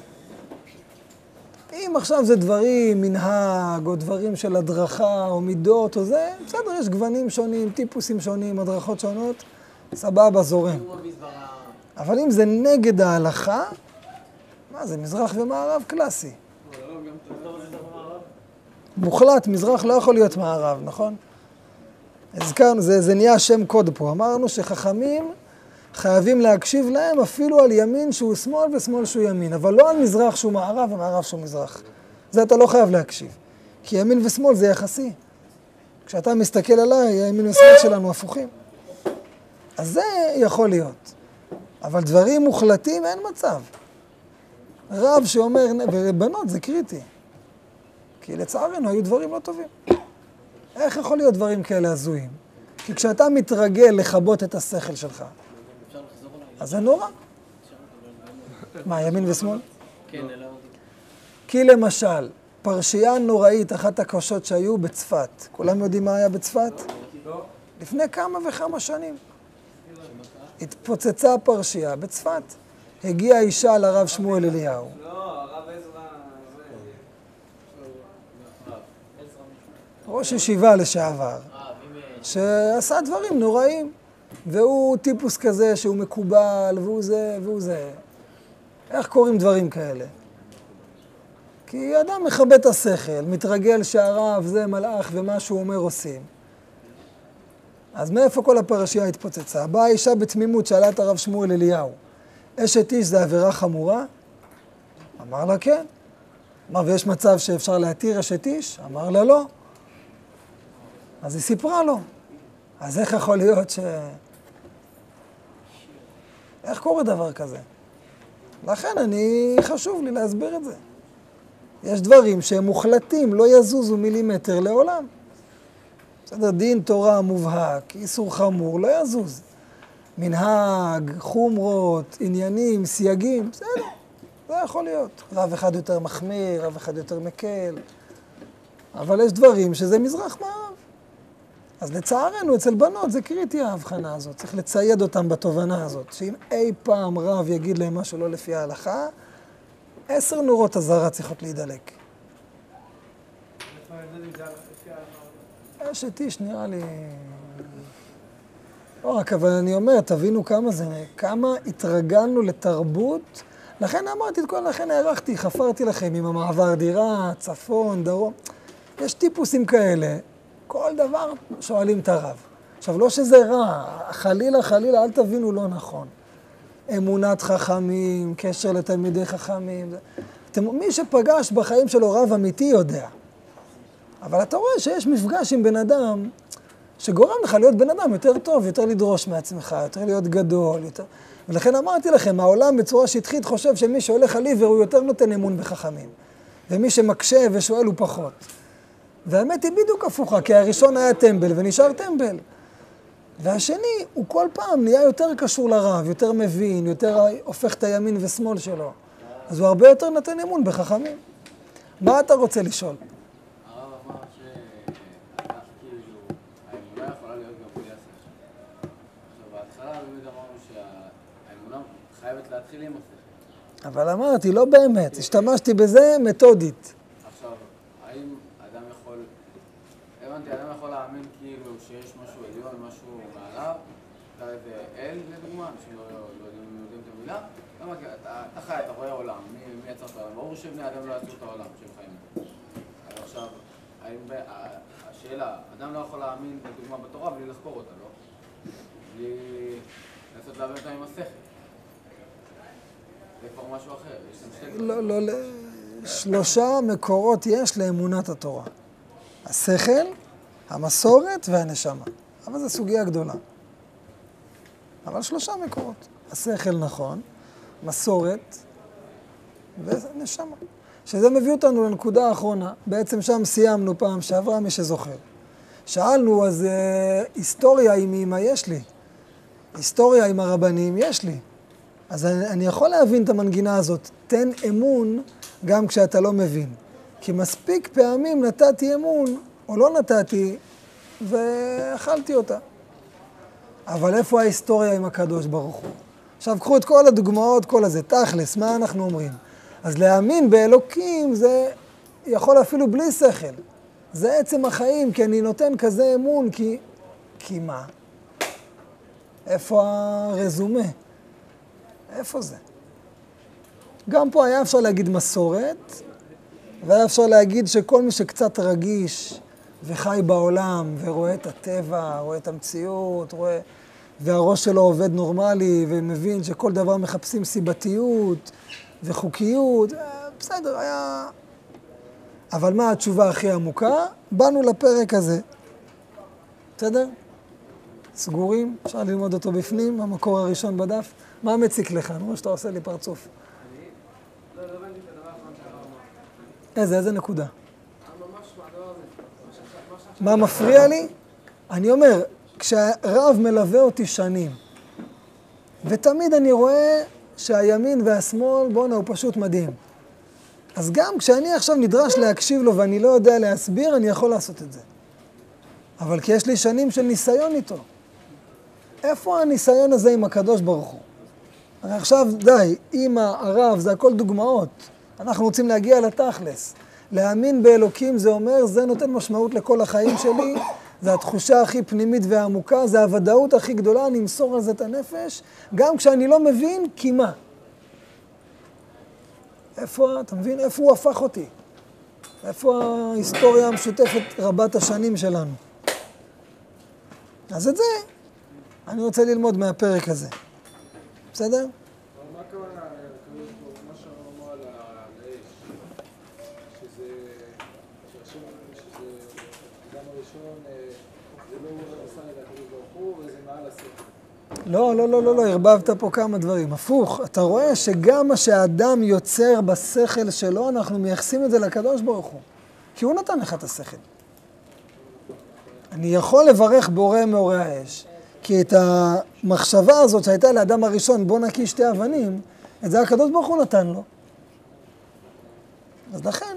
Speaker 1: אם עכשיו זה דברים, מנהג, או דברים של הדרכה, או מידות, או זה, בסדר, יש גוונים שונים, טיפוסים שונים, הדרכות שונות, סבבה, זורם. אבל אם זה נגד ההלכה, מה זה, מזרח ומערב קלאסי. מוחלט, מזרח לא יכול להיות מערב, נכון? הזכרנו, זה, זה נהיה שם קוד פה. אמרנו שחכמים חייבים להקשיב להם אפילו על ימין שהוא שמאל ושמאל שהוא ימין, אבל לא על מזרח שהוא מערב ומערב שהוא מזרח. זה אתה לא חייב להקשיב. כי ימין ושמאל זה יחסי. כשאתה מסתכל עליי, ימין ושמאל שלנו הפוכים. אז זה יכול להיות. אבל דברים מוחלטים אין מצב. רב שאומר, ובנות זה קריטי. כי לצערנו היו דברים לא טובים. איך יכול להיות דברים כאלה הזויים? כי כשאתה מתרגל לכבות את השכל שלך, אז זה נורא. מה, ימין ושמאל?
Speaker 4: כן, אלא...
Speaker 1: כי למשל, פרשייה נוראית, אחת הקשות שהיו בצפת. כולם יודעים מה היה בצפת? לפני כמה וכמה שנים. התפוצצה פרשייה בצפת. הגיעה אישה לרב שמואל אליהו.
Speaker 2: לא, הרב עזרא...
Speaker 1: ראש ישיבה לשעבר, שעשה דברים נוראים. והוא טיפוס כזה שהוא מקובל, והוא זה, והוא זה. איך קוראים דברים כאלה? כי אדם מכבד את השכל, מתרגל שהרב זה מלאך ומה שהוא אומר עושים. אז מאיפה כל הפרשייה התפוצצה? באה אישה בתמימות, שאלה את הרב שמואל אליהו, אשת איש זה עבירה חמורה? אמר לה כן. אמר, ויש מצב שאפשר להתיר אשת איש? אמר לה לא. אז היא סיפרה לו. אז איך יכול להיות ש... איך קורה דבר כזה? לכן אני, חשוב לי להסביר את זה. יש דברים שהם מוחלטים, לא יזוזו מילימטר לעולם. בסדר, דין תורה מובהק, איסור חמור, לא יזוז. מנהג, חומרות, עניינים, סייגים, בסדר, זה יכול להיות. רב אחד יותר מחמיר, רב אחד יותר מקל. אבל יש דברים שזה מזרח מערב. אז לצערנו, אצל בנות זה קריטי ההבחנה הזאת. צריך לצייד אותם בתובנה הזאת, שאם אי פעם רב יגיד להם משהו לא לפי ההלכה, עשר נורות הזרה צריכות להידלק. אשת איש נראה לי... לא רק, אבל אני אומר, תבינו כמה זה, כמה התרגלנו לתרבות, לכן אמרתי את כל, לכן הערכתי, חפרתי לכם עם המעבר דירה, צפון, דרום. יש טיפוסים כאלה, כל דבר שואלים את הרב. עכשיו, לא שזה רע, חלילה, חלילה, אל תבינו לא נכון. אמונת חכמים, קשר לתלמידי חכמים. אתם, מי שפגש בחיים שלו רב אמיתי יודע. אבל אתה רואה שיש מפגש עם בן אדם שגורם לך להיות בן אדם יותר טוב, יותר לדרוש מעצמך, יותר להיות גדול, יותר... ולכן אמרתי לכם, העולם בצורה שטחית חושב שמי שהולך על עיוור הוא יותר נותן אמון בחכמים. ומי שמקשה ושואל הוא פחות. והאמת היא בדיוק הפוכה, כי הראשון היה טמבל ונשאר טמבל. והשני הוא כל פעם נהיה יותר קשור לרב, יותר מבין, יותר הופך את הימין ושמאל שלו. אז הוא הרבה יותר נותן אמון בחכמים. מה אתה רוצה לשאול?
Speaker 3: הרב אמר שאתה כאילו, האמונה יכולה להיות גם בלי השכל. עכשיו, בהתחלה באמת אמרנו שהאמונה חייבת להתחיל עם השכל.
Speaker 1: אבל אמרתי, לא באמת, השתמשתי בזה מתודית.
Speaker 3: עכשיו, האם אדם יכול, הבנתי, אדם יכול להאמין כאילו שיש משהו עליון, משהו מעליו, אתה איזה אל לדוגמה, אנשים לא יודעים את המילה, למה כי אתה חי, אתה רואה עולם, מי יצר את העולם? ברור שבני אדם לא יצרו את העולם שהם חיים. אז עכשיו, השאלה, אדם לא יכול להאמין לדוגמה בתורה בלי לחקור אותה, לא? בלי לנסות להבין אותה עם השכל. זה כבר משהו אחר, יש שם שתי...
Speaker 1: לא, לא, שלושה מקורות יש לאמונת התורה. השכל, המסורת והנשמה. אבל זו סוגיה גדולה. אבל שלושה מקורות. השכל נכון, מסורת ונשמה. שזה מביא אותנו לנקודה האחרונה. בעצם שם סיימנו פעם שעברה, מי שזוכר. שאלנו, אז אה, היסטוריה עם אמא יש לי. היסטוריה עם הרבנים יש לי. אז אני, אני יכול להבין את המנגינה הזאת. תן אמון גם כשאתה לא מבין. כי מספיק פעמים נתתי אמון, או לא נתתי, ואכלתי אותה. אבל איפה ההיסטוריה עם הקדוש ברוך הוא? עכשיו, קחו את כל הדוגמאות, כל הזה, תכלס, מה אנחנו אומרים? אז להאמין באלוקים זה יכול אפילו בלי שכל. זה עצם החיים, כי אני נותן כזה אמון, כי... כי מה? איפה הרזומה? איפה זה? גם פה היה אפשר להגיד מסורת, והיה אפשר להגיד שכל מי שקצת רגיש וחי בעולם, ורואה את הטבע, רואה את המציאות, רואה... והראש שלו עובד נורמלי, ומבין שכל דבר מחפשים סיבתיות וחוקיות, בסדר, היה... אבל מה התשובה הכי עמוקה? באנו לפרק הזה. בסדר? סגורים? אפשר ללמוד אותו בפנים, המקור הראשון בדף. מה מציק לך? נו, שאתה עושה לי פרצוף.
Speaker 3: אני... לא, לא הבנתי את הדבר האחרון שהרב אמר.
Speaker 1: איזה, איזה נקודה?
Speaker 3: ממש מהדבר הזה.
Speaker 1: מה מפריע לי? אני אומר, כשהרב מלווה אותי שנים, ותמיד אני רואה שהימין והשמאל, בונה, הוא פשוט מדהים. אז גם כשאני עכשיו נדרש להקשיב לו ואני לא יודע להסביר, אני יכול לעשות את זה. אבל כי יש לי שנים של ניסיון איתו. איפה הניסיון הזה עם הקדוש ברוך הוא? הרי עכשיו, די, אמא, הרב, זה הכל דוגמאות. אנחנו רוצים להגיע לתכלס. להאמין באלוקים זה אומר, זה נותן משמעות לכל החיים שלי, זה התחושה הכי פנימית והעמוקה, זה הוודאות הכי גדולה, אני אמסור על זה את הנפש, גם כשאני לא מבין, כי מה? איפה, אתה מבין? איפה הוא הפך אותי? איפה ההיסטוריה המשותפת רבת השנים שלנו? אז את זה, אני רוצה ללמוד מהפרק הזה. בסדר?
Speaker 6: מה הכוונה, מה שהרב אמר על האש, שזה, שהשם, שזה, אדם הראשון, זה לא עשה את הקדוש ברוך הוא, וזה מעל השכל.
Speaker 1: לא, לא, לא, לא, לא, הרבבת פה כמה דברים. הפוך, אתה רואה שגם מה שהאדם יוצר בשכל שלו, אנחנו מייחסים את זה לקדוש ברוך הוא. כי הוא נתן לך את השכל. אני יכול לברך בורא מאורי האש, כי את המחשבה הזאת שהייתה לאדם הראשון, בוא נקי שתי אבנים, את זה הקדוש ברוך הוא נתן לו. אז לכן,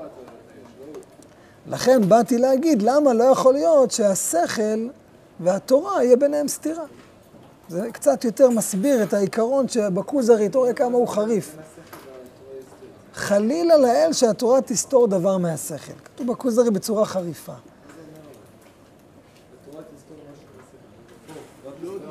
Speaker 1: לכן באתי להגיד, למה לא יכול להיות שהשכל והתורה יהיה ביניהם סתירה. זה קצת יותר מסביר את העיקרון שבכוזרי, תראה כמה הוא חריף. חלילה לאל שהתורה תסתור דבר מהשכל. כתוב בכוזרי בצורה חריפה.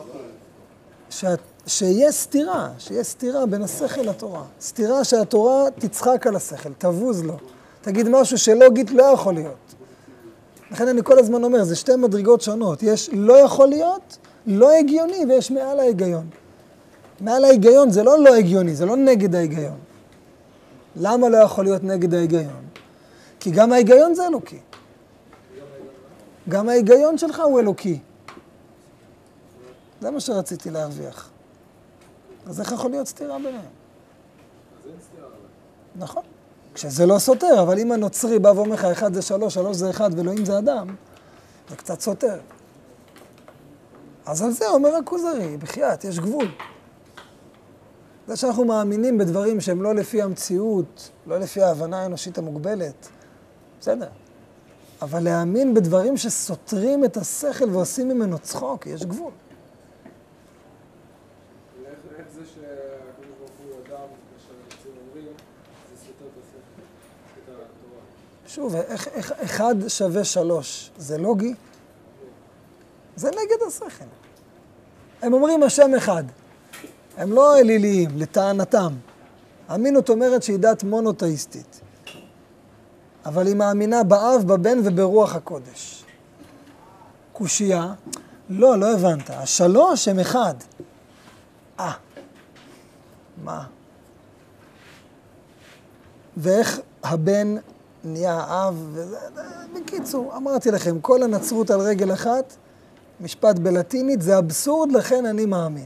Speaker 1: שאת, שיהיה סתירה, שיהיה סתירה בין השכל לתורה. סתירה שהתורה תצחק על השכל, תבוז לו. תגיד משהו שלוגית לא יכול להיות. לכן אני כל הזמן אומר, זה שתי מדרגות שונות. יש לא יכול להיות, לא הגיוני, ויש מעל ההיגיון. מעל ההיגיון זה לא לא הגיוני, זה לא נגד ההיגיון. למה לא יכול להיות נגד ההיגיון? כי גם ההיגיון זה אלוקי. גם ההיגיון שלך הוא אלוקי. זה מה שרציתי להרוויח. אז איך יכול להיות סתירה ביניהם?
Speaker 6: אז אין סתירה.
Speaker 1: נכון. כשזה לא סותר, אבל אם הנוצרי בא ואומר לך, אחד זה שלוש, שלוש זה אחד, ואלוהים זה אדם, זה קצת סותר. אז על זה אומר הכוזרי, בחייאת, יש גבול. זה שאנחנו מאמינים בדברים שהם לא לפי המציאות, לא לפי ההבנה האנושית המוגבלת, בסדר. אבל להאמין בדברים שסותרים את השכל ועושים ממנו צחוק, יש גבול.
Speaker 6: איך איך זה שהקדוש ברוך הוא אדם, כמו שהנוצרים אומרים, זה סותר את השכל, את התורה?
Speaker 1: שוב, איך, איך אחד שווה שלוש, זה לוגי? זה נגד השכל. הם אומרים השם אחד. הם לא אליליים, לטענתם. האמינות אומרת שהיא דת מונותאיסטית. אבל היא מאמינה באב, בבן וברוח הקודש. קושייה? לא, לא הבנת. השלוש הם אחד. אה, מה? ואיך הבן נהיה האב? וזה, בקיצור, אמרתי לכם, כל הנצרות על רגל אחת, משפט בלטינית, זה אבסורד, לכן אני מאמין.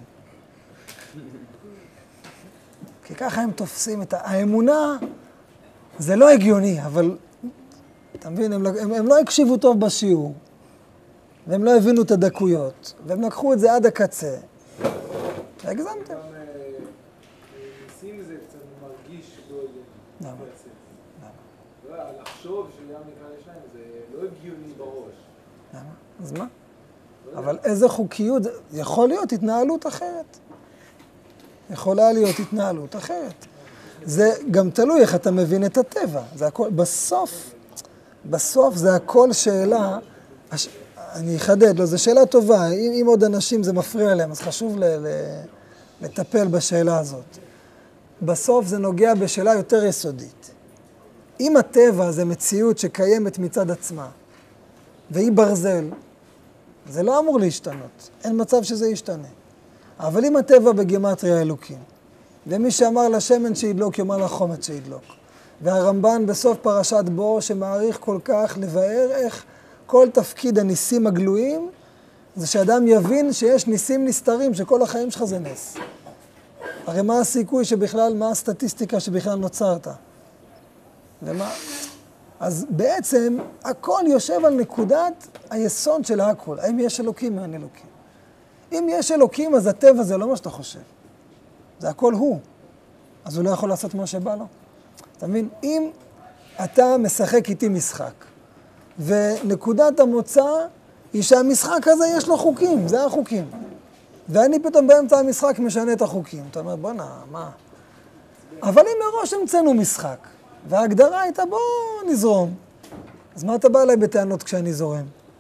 Speaker 1: כי ככה הם תופסים את האמונה, זה לא הגיוני, אבל, אתה מבין, הם, הם, הם לא הקשיבו טוב בשיעור, והם לא הבינו את הדקויות, והם לקחו את זה עד הקצה. והגזמתם.
Speaker 6: גם ניסים זה קצת מרגיש לא הגיוני.
Speaker 1: למה?
Speaker 6: למה? לחשוב שים נקרא לשיים זה לא הגיוני בראש.
Speaker 1: למה? אז מה? אבל איזה חוקיות, יכול להיות התנהלות אחרת. יכולה להיות התנהלות אחרת. זה גם תלוי איך אתה מבין את הטבע. זה הכל, בסוף, בסוף זה הכל שאלה, הש, אני אחדד לו, זו שאלה טובה. אם, אם עוד אנשים זה מפריע להם, אז חשוב ל, ל, לטפל בשאלה הזאת. בסוף זה נוגע בשאלה יותר יסודית. אם הטבע זה מציאות שקיימת מצד עצמה, והיא ברזל, זה לא אמור להשתנות. אין מצב שזה ישתנה. אבל אם הטבע בגימטריה אלוקים, ומי שאמר לשמן שידלוק, יאמר לחומץ שידלוק. והרמב"ן בסוף פרשת בו, שמעריך כל כך לבאר איך כל תפקיד הניסים הגלויים, זה שאדם יבין שיש ניסים נסתרים, שכל החיים שלך זה נס. הרי מה הסיכוי שבכלל, מה הסטטיסטיקה שבכלל נוצרת? ומה? אז בעצם הכל יושב על נקודת היסוד של הכל. האם יש אלוקים או אין אלוקים? אם יש אלוקים, אז הטבע זה לא מה שאתה חושב. זה הכל הוא. אז הוא לא יכול לעשות מה שבא לו. אתה מבין? אם אתה משחק איתי משחק, ונקודת המוצא היא שהמשחק הזה יש לו חוקים, זה החוקים. ואני פתאום באמצע המשחק משנה את החוקים. אתה אומר, בוא נע, מה? אבל אם מראש המצאנו משחק, וההגדרה הייתה, בוא נזרום. אז מה אתה בא אליי בטענות כשאני זורם?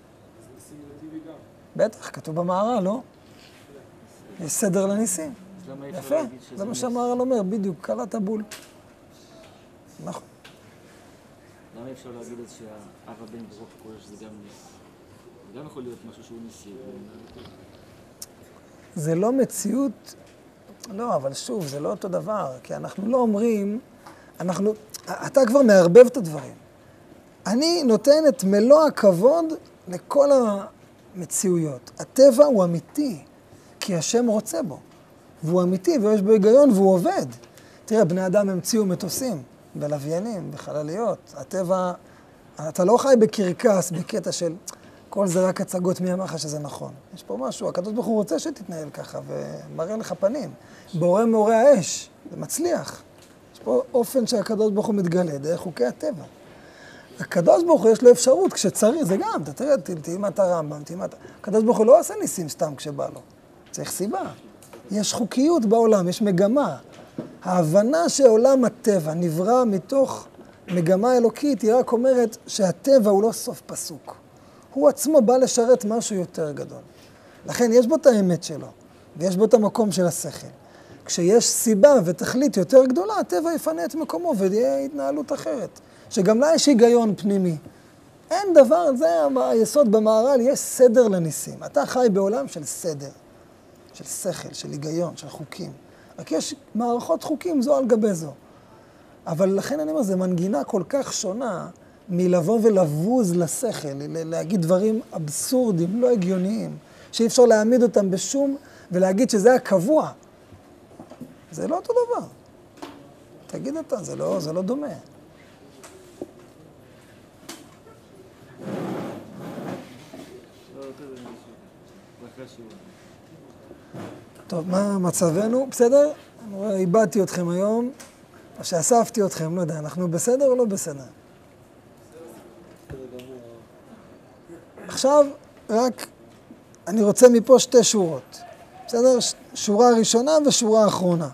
Speaker 1: בטח, כתוב במערה, לא? יש סדר לניסים. יפה, זה מה שהמערל אומר, בדיוק, קלעת בול. נכון.
Speaker 7: למה אפשר להגיד את שהאב הבן ברוך הקודש זה גם ניס? זה גם יכול להיות משהו שהוא ניסי.
Speaker 1: זה לא מציאות, לא, אבל שוב, זה לא אותו דבר, כי אנחנו לא אומרים, אנחנו, אתה כבר מערבב את הדברים. אני נותן את מלוא הכבוד לכל המציאויות. הטבע הוא אמיתי, כי השם רוצה בו. והוא אמיתי, ויש בו היגיון, והוא עובד. תראה, בני אדם המציאו מטוסים, בלוויינים, בחלליות. הטבע, אתה לא חי בקרקס, בקטע של כל זה רק הצגות מי אמר לך שזה נכון. יש פה משהו, הקדוש ברוך הוא רוצה שתתנהל ככה, ומראה לך פנים. בורא מאורי האש, זה מצליח. יש פה אופן שהקדוש ברוך הוא מתגלה, דרך חוקי הטבע. הקדוש ברוך הוא יש לו אפשרות, כשצריך, זה גם, אתה תראה, תלמד את הרמב"ם, תלמד... הקדוש ברוך הוא לא עושה ניסים סתם כשבא לו. צריך סיבה. יש חוקיות בעולם, יש מגמה. ההבנה שעולם הטבע נברא מתוך מגמה אלוקית, היא רק אומרת שהטבע הוא לא סוף פסוק. הוא עצמו בא לשרת משהו יותר גדול. לכן יש בו את האמת שלו. ויש בו את המקום של השכל. כשיש סיבה ותכלית יותר גדולה, הטבע יפנה את מקומו ותהיה התנהלות אחרת. שגם לה יש היגיון פנימי. אין דבר, זה היסוד במהר"ל, יש סדר לניסים. אתה חי בעולם של סדר, של שכל, של היגיון, של חוקים. רק יש מערכות חוקים זו על גבי זו. אבל לכן אני אומר, זו מנגינה כל כך שונה מלבוא ולבוז לשכל, להגיד דברים אבסורדים, לא הגיוניים, שאי אפשר להעמיד אותם בשום, ולהגיד שזה הקבוע. זה לא אותו דבר. תגיד אתה, זה לא, זה לא דומה. טוב, מה מצבנו? בסדר? אני רואה, איבדתי אתכם היום, או שאספתי אתכם, לא יודע, אנחנו בסדר או לא בסדר? עכשיו, רק אני רוצה מפה שתי שורות. בסדר? שורה ראשונה ושורה אחרונה.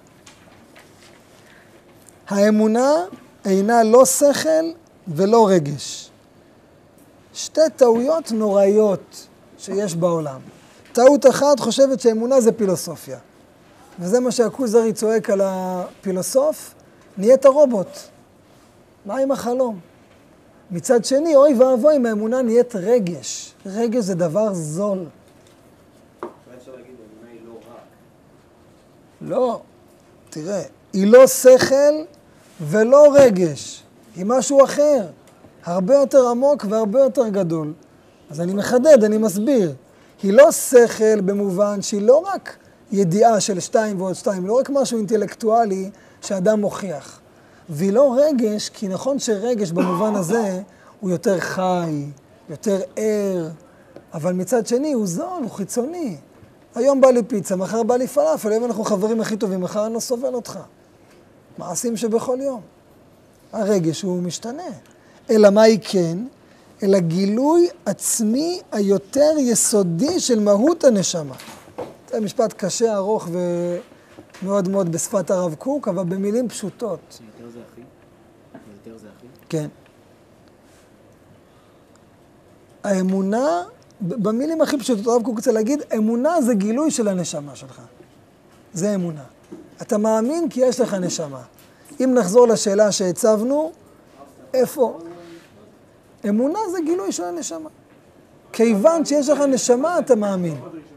Speaker 1: האמונה אינה לא שכל ולא רגש. שתי טעויות נוראיות שיש בעולם. טעות אחת חושבת שאמונה זה פילוסופיה. וזה מה שהכוזרי צועק על הפילוסוף, נהיית רובוט. מה עם החלום? מצד שני, אוי ואבוי, אם האמונה נהיית רגש. רגש זה דבר זול.
Speaker 2: אפשר להגיד, האמונה היא לא רק.
Speaker 1: לא, תראה, היא לא שכל ולא רגש. היא משהו אחר, הרבה יותר עמוק והרבה יותר גדול. אז אני מחדד, אני מסביר. היא לא שכל במובן שהיא לא רק ידיעה של שתיים ועוד שתיים, לא רק משהו אינטלקטואלי שאדם מוכיח. והיא לא רגש, כי נכון שרגש במובן הזה הוא יותר חי, יותר ער, אבל מצד שני הוא זול, הוא חיצוני. היום בא לי פיצה, מחר בא לי פלאפל, היום אנחנו חברים הכי טובים, מחר אני לא סובל אותך. מעשים שבכל יום. הרגש הוא משתנה. אלא מה היא כן? אלא גילוי עצמי היותר יסודי של מהות הנשמה. זה משפט קשה, ארוך ומאוד מאוד בשפת הרב קוק, אבל במילים פשוטות.
Speaker 7: יותר זה אחי? יותר זה אחי?
Speaker 1: כן. האמונה, במילים הכי פשוטות, הרב קוק רוצה להגיד, אמונה זה גילוי של הנשמה שלך. זה אמונה. אתה מאמין כי יש לך נשמה. אם נחזור לשאלה שהצבנו, איפה? אמונה זה גילוי של הנשמה. כיוון שיש לך נשמה, אתה מאמין.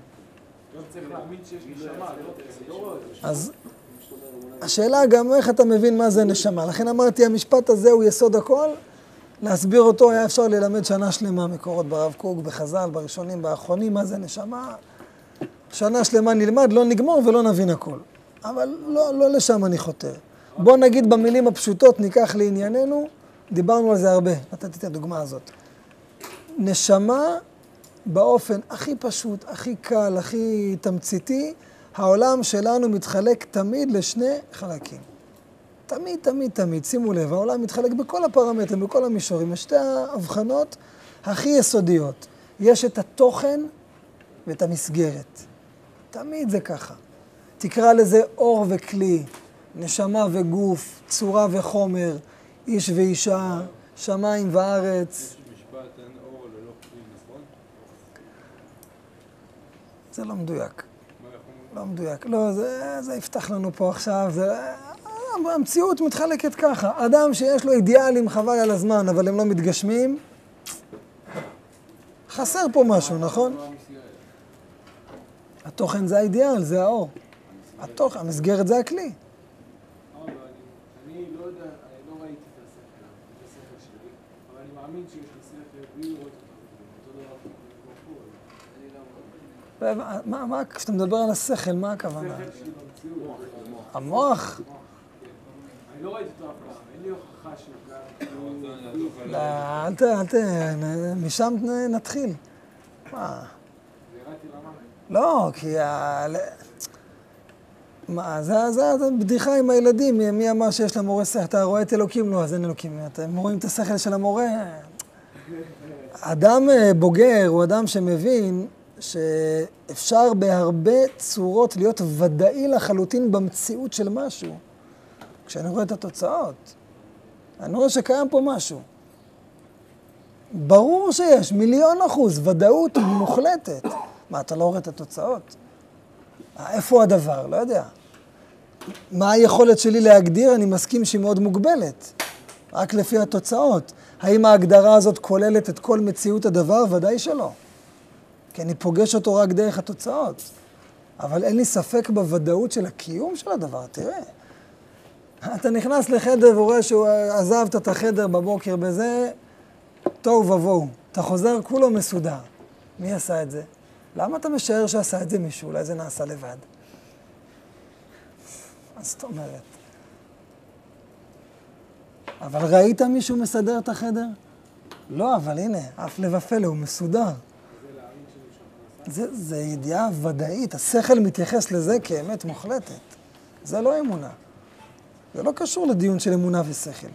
Speaker 1: אז השאלה גם איך אתה מבין מה זה נשמה. לכן אמרתי, המשפט הזה הוא יסוד הכל. להסביר אותו היה אפשר ללמד שנה שלמה מקורות ברב קוק, בחז"ל, בראשונים, באחרונים, מה זה נשמה. שנה שלמה נלמד, לא נגמור ולא נבין הכל. אבל לא, לא לשם אני חותר. בוא נגיד במילים הפשוטות, ניקח לענייננו, דיברנו על זה הרבה, נתתי את הדוגמה הזאת. נשמה באופן הכי פשוט, הכי קל, הכי תמציתי, העולם שלנו מתחלק תמיד לשני חלקים. תמיד, תמיד, תמיד, שימו לב, העולם מתחלק בכל הפרמטרים, בכל המישורים, יש שתי ההבחנות הכי יסודיות. יש את התוכן ואת המסגרת. תמיד זה ככה. תקרא לזה אור וכלי, נשמה וגוף, צורה וחומר, איש ואישה, שמיים וארץ.
Speaker 6: יש משפט, אין אור ללא כלי, נכון?
Speaker 1: זה לא מדויק. לא מדויק. לא, זה, זה יפתח לנו פה עכשיו. זה, המציאות מתחלקת ככה. אדם שיש לו אידיאלים חבל על הזמן, אבל הם לא מתגשמים, חסר פה משהו, נכון? התוכן זה האידיאל, זה האור. התוכן, המסגרת זה הכלי.
Speaker 6: אני לא יודע, אני לא ראיתי את השכל, את השכל שלי, אבל אני מאמין שיש לי שכל בלי לראות אותו דבר כמו פה.
Speaker 1: מה, מה, כשאתה מדבר על השכל, מה הכוונה?
Speaker 6: השכל שלי במציאות.
Speaker 1: המוח?
Speaker 6: אני לא ראיתי אותו אף פעם, אין לי הוכחה שהוא...
Speaker 1: לא, אל ת... אל ת... משם נתחיל. מה?
Speaker 6: זה הראיתי רמה.
Speaker 1: לא, כי ה... מה, זה, זה, זה בדיחה עם הילדים, מי אמר שיש למורה שכל, אתה רואה את אלוקים? לא, אז אין אלוקים. אתם רואים את השכל של המורה? אדם בוגר הוא אדם שמבין שאפשר בהרבה צורות להיות ודאי לחלוטין במציאות של משהו. כשאני רואה את התוצאות, אני רואה שקיים פה משהו. ברור שיש, מיליון אחוז, ודאות מוחלטת. מה, אתה לא רואה את התוצאות? איפה הדבר? לא יודע. מה היכולת שלי להגדיר? אני מסכים שהיא מאוד מוגבלת. רק לפי התוצאות. האם ההגדרה הזאת כוללת את כל מציאות הדבר? ודאי שלא. כי אני פוגש אותו רק דרך התוצאות. אבל אין לי ספק בוודאות של הקיום של הדבר. תראה. אתה נכנס לחדר ורואה שהוא עזבת את החדר בבוקר בזה, טוב ובואו. אתה חוזר כולו מסודר. מי עשה את זה? למה אתה משער שעשה את זה מישהו? אולי זה נעשה לבד. אז זאת אומרת. אבל ראית מישהו מסדר את החדר? לא, אבל הנה, אף לבפלא, הוא מסודר. זה, זה ידיעה ודאית. השכל מתייחס לזה כאמת מוחלטת. זה לא אמונה. זה לא קשור לדיון של אמונה ושכל.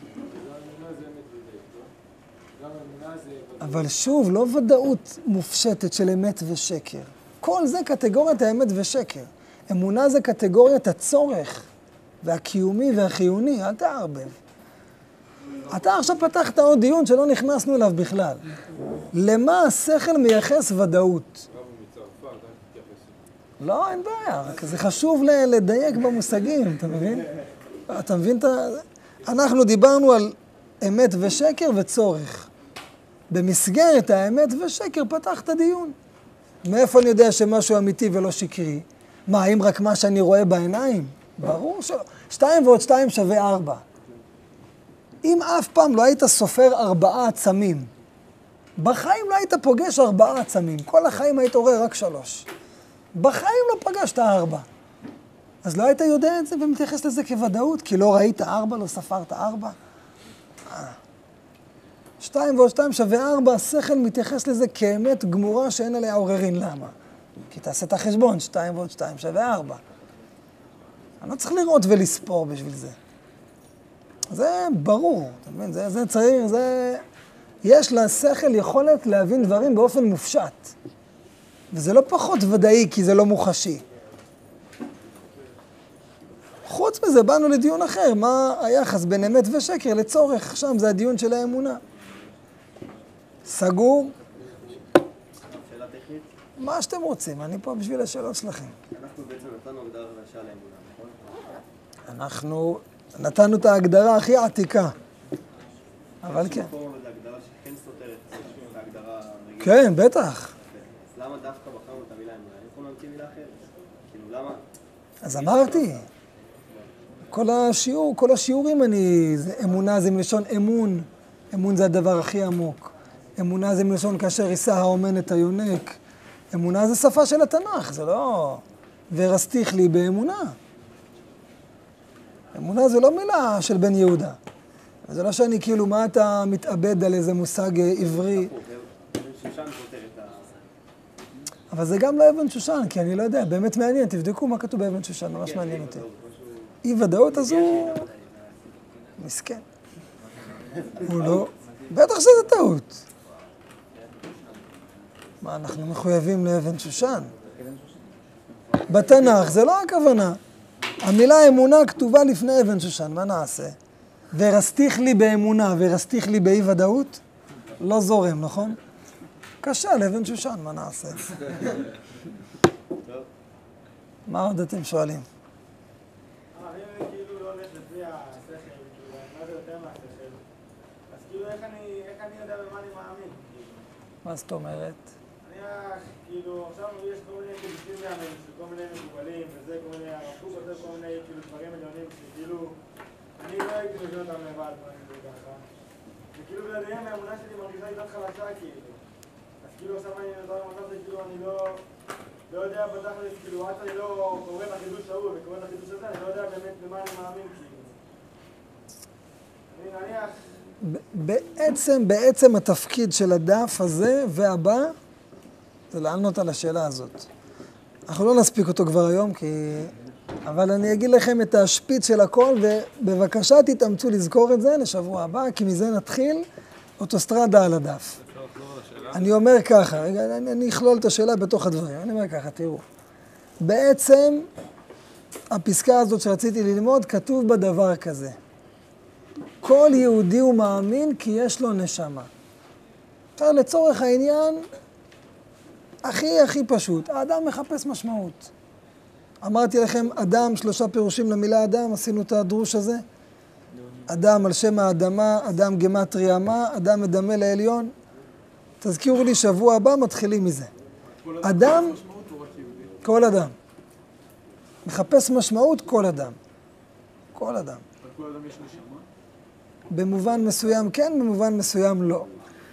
Speaker 1: אבל שוב, לא ודאות מופשטת של אמת ושקר. כל זה קטגוריית האמת ושקר. אמונה זה קטגוריית הצורך והקיומי והחיוני. אל תערבב. אתה עכשיו פתחת עוד דיון שלא נכנסנו אליו בכלל. למה השכל מייחס ודאות? לא, אין בעיה. רק זה חשוב לדייק במושגים, אתה מבין? אתה מבין את ה... אנחנו דיברנו על אמת ושקר וצורך. במסגרת האמת ושקר פתח את הדיון. מאיפה אני יודע שמשהו אמיתי ולא שקרי? מה, האם רק מה שאני רואה בעיניים? ברור שלא. שתיים ועוד שתיים שווה ארבע. אם אף פעם לא היית סופר ארבעה עצמים, בחיים לא היית פוגש ארבעה עצמים. כל החיים היית רואה רק שלוש. בחיים לא פגשת ארבע. אז לא היית יודע את זה ומתייחס לזה כוודאות, כי לא ראית ארבע, לא ספרת ארבע. שתיים ועוד שתיים שווה ארבע, השכל מתייחס לזה כאמת גמורה שאין עליה עוררין. למה? כי תעשה את החשבון, שתיים ועוד שתיים שווה ארבע. אני לא צריך לראות ולספור בשביל זה. זה ברור, אתה מבין? זה, זה צריך, זה... יש לשכל יכולת להבין דברים באופן מופשט. וזה לא פחות ודאי כי זה לא מוחשי. חוץ מזה, באנו לדיון אחר, מה היחס בין אמת ושקר לצורך, שם זה הדיון של האמונה. סגור?
Speaker 2: שאלה טכנית?
Speaker 1: מה שאתם רוצים, אני פה בשביל השאלות שלכם.
Speaker 2: אנחנו בעצם נתנו הגדרה חדשה לאמונה, נכון?
Speaker 1: אנחנו נתנו את ההגדרה הכי עתיקה. אבל כן.
Speaker 2: יש פה הגדרה שכן סותרת את ההגדרה הרגילה.
Speaker 1: כן, בטח.
Speaker 2: אז למה דווקא בחרנו את המילה אמונה? אין יכולים להמציא מילה אחרת. כאילו, למה?
Speaker 1: אז אמרתי, כל השיעור, כל השיעורים אני, זה, אמונה זה מלשון אמון, אמון זה הדבר הכי עמוק. אמונה זה מלשון כאשר יישא האומן את היונק. אמונה זה שפה של התנ"ך, זה לא... ורסתיך לי באמונה. אמונה זה לא מילה של בן יהודה. זה לא שאני כאילו, מה אתה מתאבד על איזה מושג עברי.
Speaker 2: שושן סותר את ה...
Speaker 1: אבל זה גם לא אבן שושן, כי אני לא יודע, באמת מעניין, תבדקו מה כתוב באבן שושן, ממש מעניין אותי. אי ודאות הזו... מסכן. הוא לא... בטח שזה טעות. מה, אנחנו מחויבים לאבן שושן? בתנ"ך זה לא הכוונה. המילה אמונה כתובה לפני אבן שושן, מה נעשה? ורסתיך לי באמונה ורסתיך לי באי ודאות? לא זורם, נכון? קשה לאבן שושן, מה נעשה? מה עוד אתם שואלים?
Speaker 8: אבל אם כאילו לא הולך לפי השכל, מה זה יותר מהשכל, אז כאילו איך אני יודע במה אני מאמין?
Speaker 1: מה זאת אומרת?
Speaker 8: אני כאילו, עכשיו יש כל מיני קידושים מאמין, כל מיני מקובלים, וזה כל מיני, הרב כותב כל מיני כאילו דברים עליונים, שכאילו, אני לא הייתי מבין אותם לבד, מה אני חושב ככה. וכאילו בלעדיהם האמונה שלי מרגישה יותר חלשה כאילו. אז כאילו עכשיו אני נדבר במצב זה כאילו אני לא... לא יודע בתכלס, כאילו עד שאני לא קורא את החידוש ההוא וקורא את החידוש הזה, אני לא יודע באמת במה אני מאמין כאילו. אני נניח...
Speaker 1: בעצם, בעצם התפקיד של הדף הזה והבא זה לענות על השאלה הזאת. אנחנו לא נספיק אותו כבר היום, כי... אבל אני אגיד לכם את השפיץ של הכל, ובבקשה תתאמצו לזכור את זה לשבוע הבא, כי מזה נתחיל אוטוסטרדה על הדף. אני אומר ככה, רגע, אני, אני אכלול את השאלה בתוך הדברים. אני אומר ככה, תראו. בעצם, הפסקה הזאת שרציתי ללמוד, כתוב בדבר כזה. כל יהודי הוא מאמין כי יש לו נשמה. עכשיו, לצורך העניין, הכי הכי פשוט, האדם מחפש משמעות. אמרתי לכם, אדם, שלושה פירושים למילה אדם, עשינו את הדרוש הזה. אדם על שם האדמה, אדם גמטריה מה, אדם מדמה לעליון. תזכירו לי, שבוע הבא מתחילים מזה. אדם, כל אדם. מחפש משמעות כל אדם. כל אדם.
Speaker 6: כל אדם יש נשמה?
Speaker 1: במובן מסוים כן, במובן מסוים לא.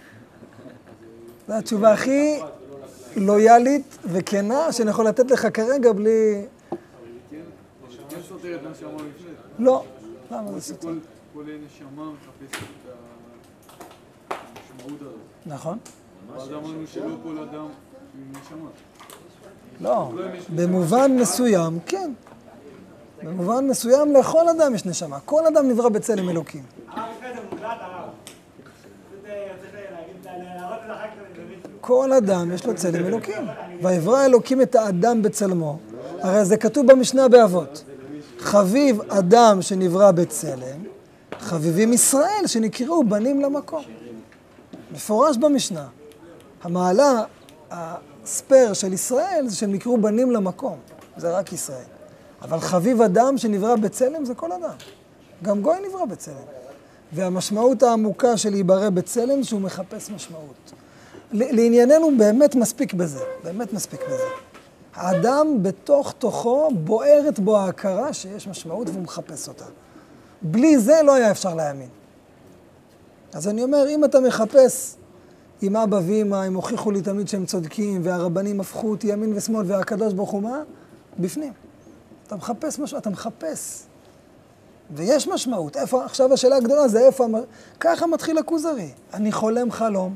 Speaker 1: זו התשובה הכי לויאלית וכנה שאני יכול לתת לך כרגע בלי...
Speaker 6: כן סותר את נשמה לפני.
Speaker 1: לא. למה זה סותר?
Speaker 6: כל נשמה מחפשת את המשמעות הזאת.
Speaker 1: נכון.
Speaker 6: ואז אמרנו שלא כל אדם עם נשמה.
Speaker 1: לא. במובן מסוים כן. במובן מסוים לכל אדם יש נשמה. כל אדם נברא בצלם אלוקים.
Speaker 8: הרב לפני זה מוקלט הרב. פשוט צריך להגיד, להראות את החג הזה למישהו.
Speaker 1: כל אדם יש לו צלם אלוקים. ויברא אלוקים את האדם בצלמו. הרי זה כתוב במשנה באבות. חביב אדם שנברא בצלם, חביבים ישראל שנקראו בנים למקום. מפורש במשנה. המעלה, הספר של ישראל זה שהם נקראו בנים למקום. זה רק ישראל. אבל חביב אדם שנברא בצלם זה כל אדם. גם גוי נברא בצלם. והמשמעות העמוקה של להיברא בצלם שהוא מחפש משמעות. לענייננו באמת מספיק בזה. באמת מספיק בזה. האדם בתוך תוכו בוערת בו ההכרה שיש משמעות והוא מחפש אותה. בלי זה לא היה אפשר להאמין. אז אני אומר, אם אתה מחפש עם אבא ואמא, הם הוכיחו לי תמיד שהם צודקים, והרבנים הפכו אותי ימין ושמאל, והקדוש ברוך הוא מה? בפנים. אתה מחפש משהו, אתה מחפש. ויש משמעות. איפה, עכשיו השאלה הגדולה זה איפה, ככה מתחיל הכוזרי. אני חולם חלום.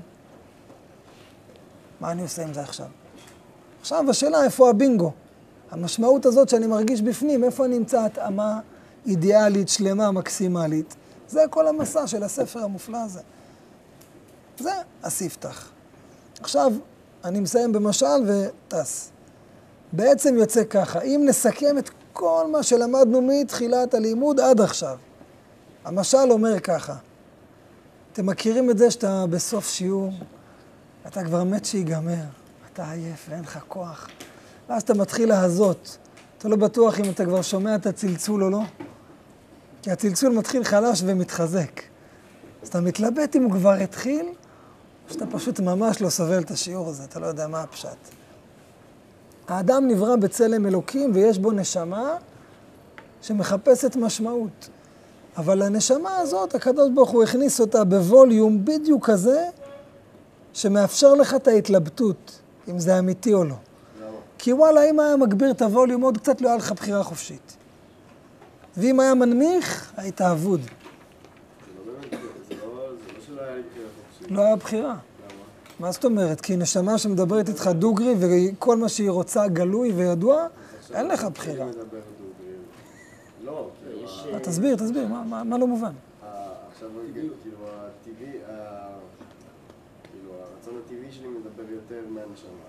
Speaker 1: מה אני עושה עם זה עכשיו? עכשיו השאלה איפה הבינגו. המשמעות הזאת שאני מרגיש בפנים, איפה אני אמצא התאמה אידיאלית, שלמה, מקסימלית. זה כל המסע של הספר המופלא הזה. זה הספתח. עכשיו אני מסיים במשל וטס. בעצם יוצא ככה, אם נסכם את כל מה שלמדנו מתחילת הלימוד עד עכשיו. המשל אומר ככה, אתם מכירים את זה שאתה בסוף שיעור, אתה כבר מת שיגמר, אתה עייף ואין לך כוח, ואז אתה מתחיל להזות, אתה לא בטוח אם אתה כבר שומע את הצלצול או לא, כי הצלצול מתחיל חלש ומתחזק. אז אתה מתלבט אם הוא כבר התחיל, או שאתה פשוט ממש לא סובל את השיעור הזה, אתה לא יודע מה הפשט. האדם נברא בצלם אלוקים ויש בו נשמה שמחפשת משמעות. אבל הנשמה הזאת, הקדוש ברוך הוא הכניס אותה בווליום בדיוק כזה, שמאפשר לך את ההתלבטות, אם זה אמיתי או לא. כי וואלה, אם היה מגביר את הווליום עוד קצת, לא היה לך בחירה חופשית. ואם היה מנמיך, היית אבוד.
Speaker 9: זה לא באמת, זה לא שלא היה לי בחירה חופשית.
Speaker 1: לא היה בחירה. מה זאת אומרת? כי נשמה שמדברת איתך דוגרי וכל מה שהיא רוצה גלוי וידוע, אין לך בחירה.
Speaker 9: לא,
Speaker 1: תסביר, תסביר, מה לא מובן?
Speaker 9: עכשיו כאילו, הטבעי, כאילו, הרצון הטבעי שלי מדבר יותר מהנשמה.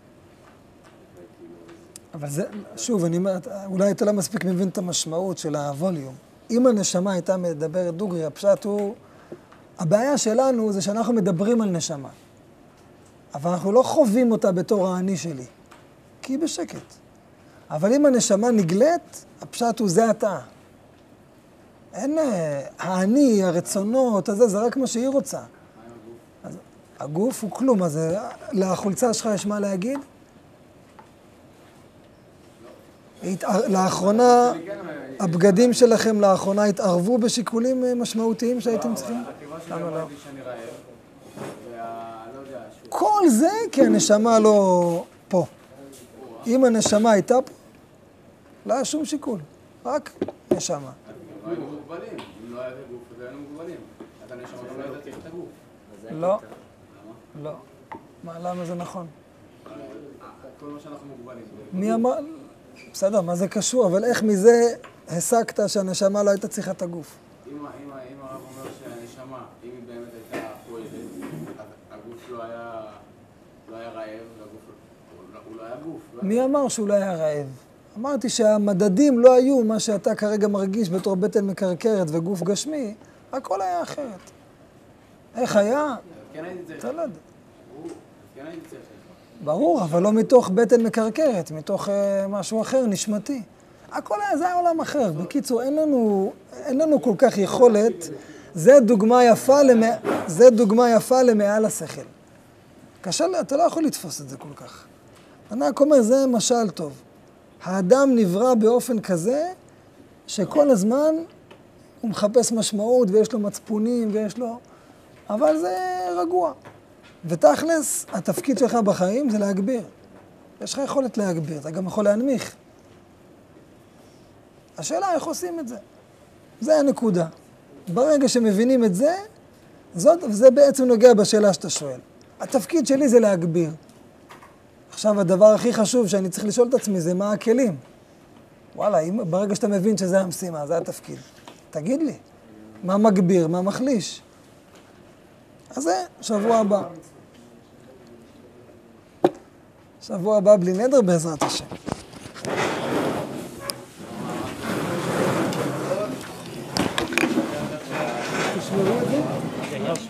Speaker 1: אבל זה, שוב, אני אומר, אולי אתה לא מספיק מבין את המשמעות של הווליום. אם הנשמה הייתה מדברת דוגרי, הפשט הוא, הבעיה שלנו זה שאנחנו מדברים על נשמה. אבל אנחנו לא חווים אותה בתור האני שלי, כי היא בשקט. אבל אם הנשמה נגלית, הפשט הוא זה אתה. אין, האני, הרצונות, הזה, זה רק מה שהיא רוצה. אז הגוף הוא כלום, אז לחולצה שלך יש מה להגיד? לאחרונה, הבגדים שלכם לאחרונה התערבו בשיקולים משמעותיים שהייתם צריכים? למה לא? כל זה כי הנשמה לא פה. אם הנשמה הייתה פה, לא היה שום שיקול, רק נשמה.
Speaker 3: לא היינו מוגבלים, אם לא היה גוף, אז היינו מוגבלים. אז הנשמה לא הייתה צריך את הגוף.
Speaker 1: לא. לא. מה, למה זה נכון?
Speaker 3: כל מה שאנחנו מוגבלים.
Speaker 1: מי אמר? בסדר, מה זה קשור? אבל איך מזה הסקת שהנשמה לא הייתה צריכה את הגוף?
Speaker 3: אם הרב אומר שהנשמה, אם היא באמת הייתה פועלת, אז הגוף לא היה רעב, הוא לא היה גוף.
Speaker 1: מי אמר שהוא לא היה רעב? אמרתי שהמדדים לא היו מה שאתה כרגע מרגיש בתור בטן מקרקרת וגוף גשמי, הכל היה אחרת. איך היה?
Speaker 3: כן הייתי צריך.
Speaker 1: אתה לא יודע.
Speaker 3: כן הייתי צריך.
Speaker 1: ברור, אבל לא מתוך בטן מקרקרת, מתוך uh, משהו אחר, נשמתי. הכל היה, זה היה עולם אחר. בקיצור, אין לנו, אין לנו כל כך יכולת, זה דוגמה יפה, למע... זה דוגמה יפה למעל השכל. קשה, אתה לא יכול לתפוס את זה כל כך. אני רק אומר, זה משל טוב. האדם נברא באופן כזה, שכל הזמן הוא מחפש משמעות, ויש לו מצפונים, ויש לו... אבל זה רגוע. ותכלס, התפקיד שלך בחיים זה להגביר. יש לך יכולת להגביר, אתה גם יכול להנמיך. השאלה איך עושים את זה. זה הנקודה. ברגע שמבינים את זה, זאת, זה בעצם נוגע בשאלה שאתה שואל. התפקיד שלי זה להגביר. עכשיו, הדבר הכי חשוב שאני צריך לשאול את עצמי זה מה הכלים. וואלה, אם, ברגע שאתה מבין שזה המשימה, זה התפקיד. תגיד לי, מה מגביר, מה מחליש? אז זה שבוע הבא. שבוע הבא בלי נדר בעזרת השם. תשמרו את זה?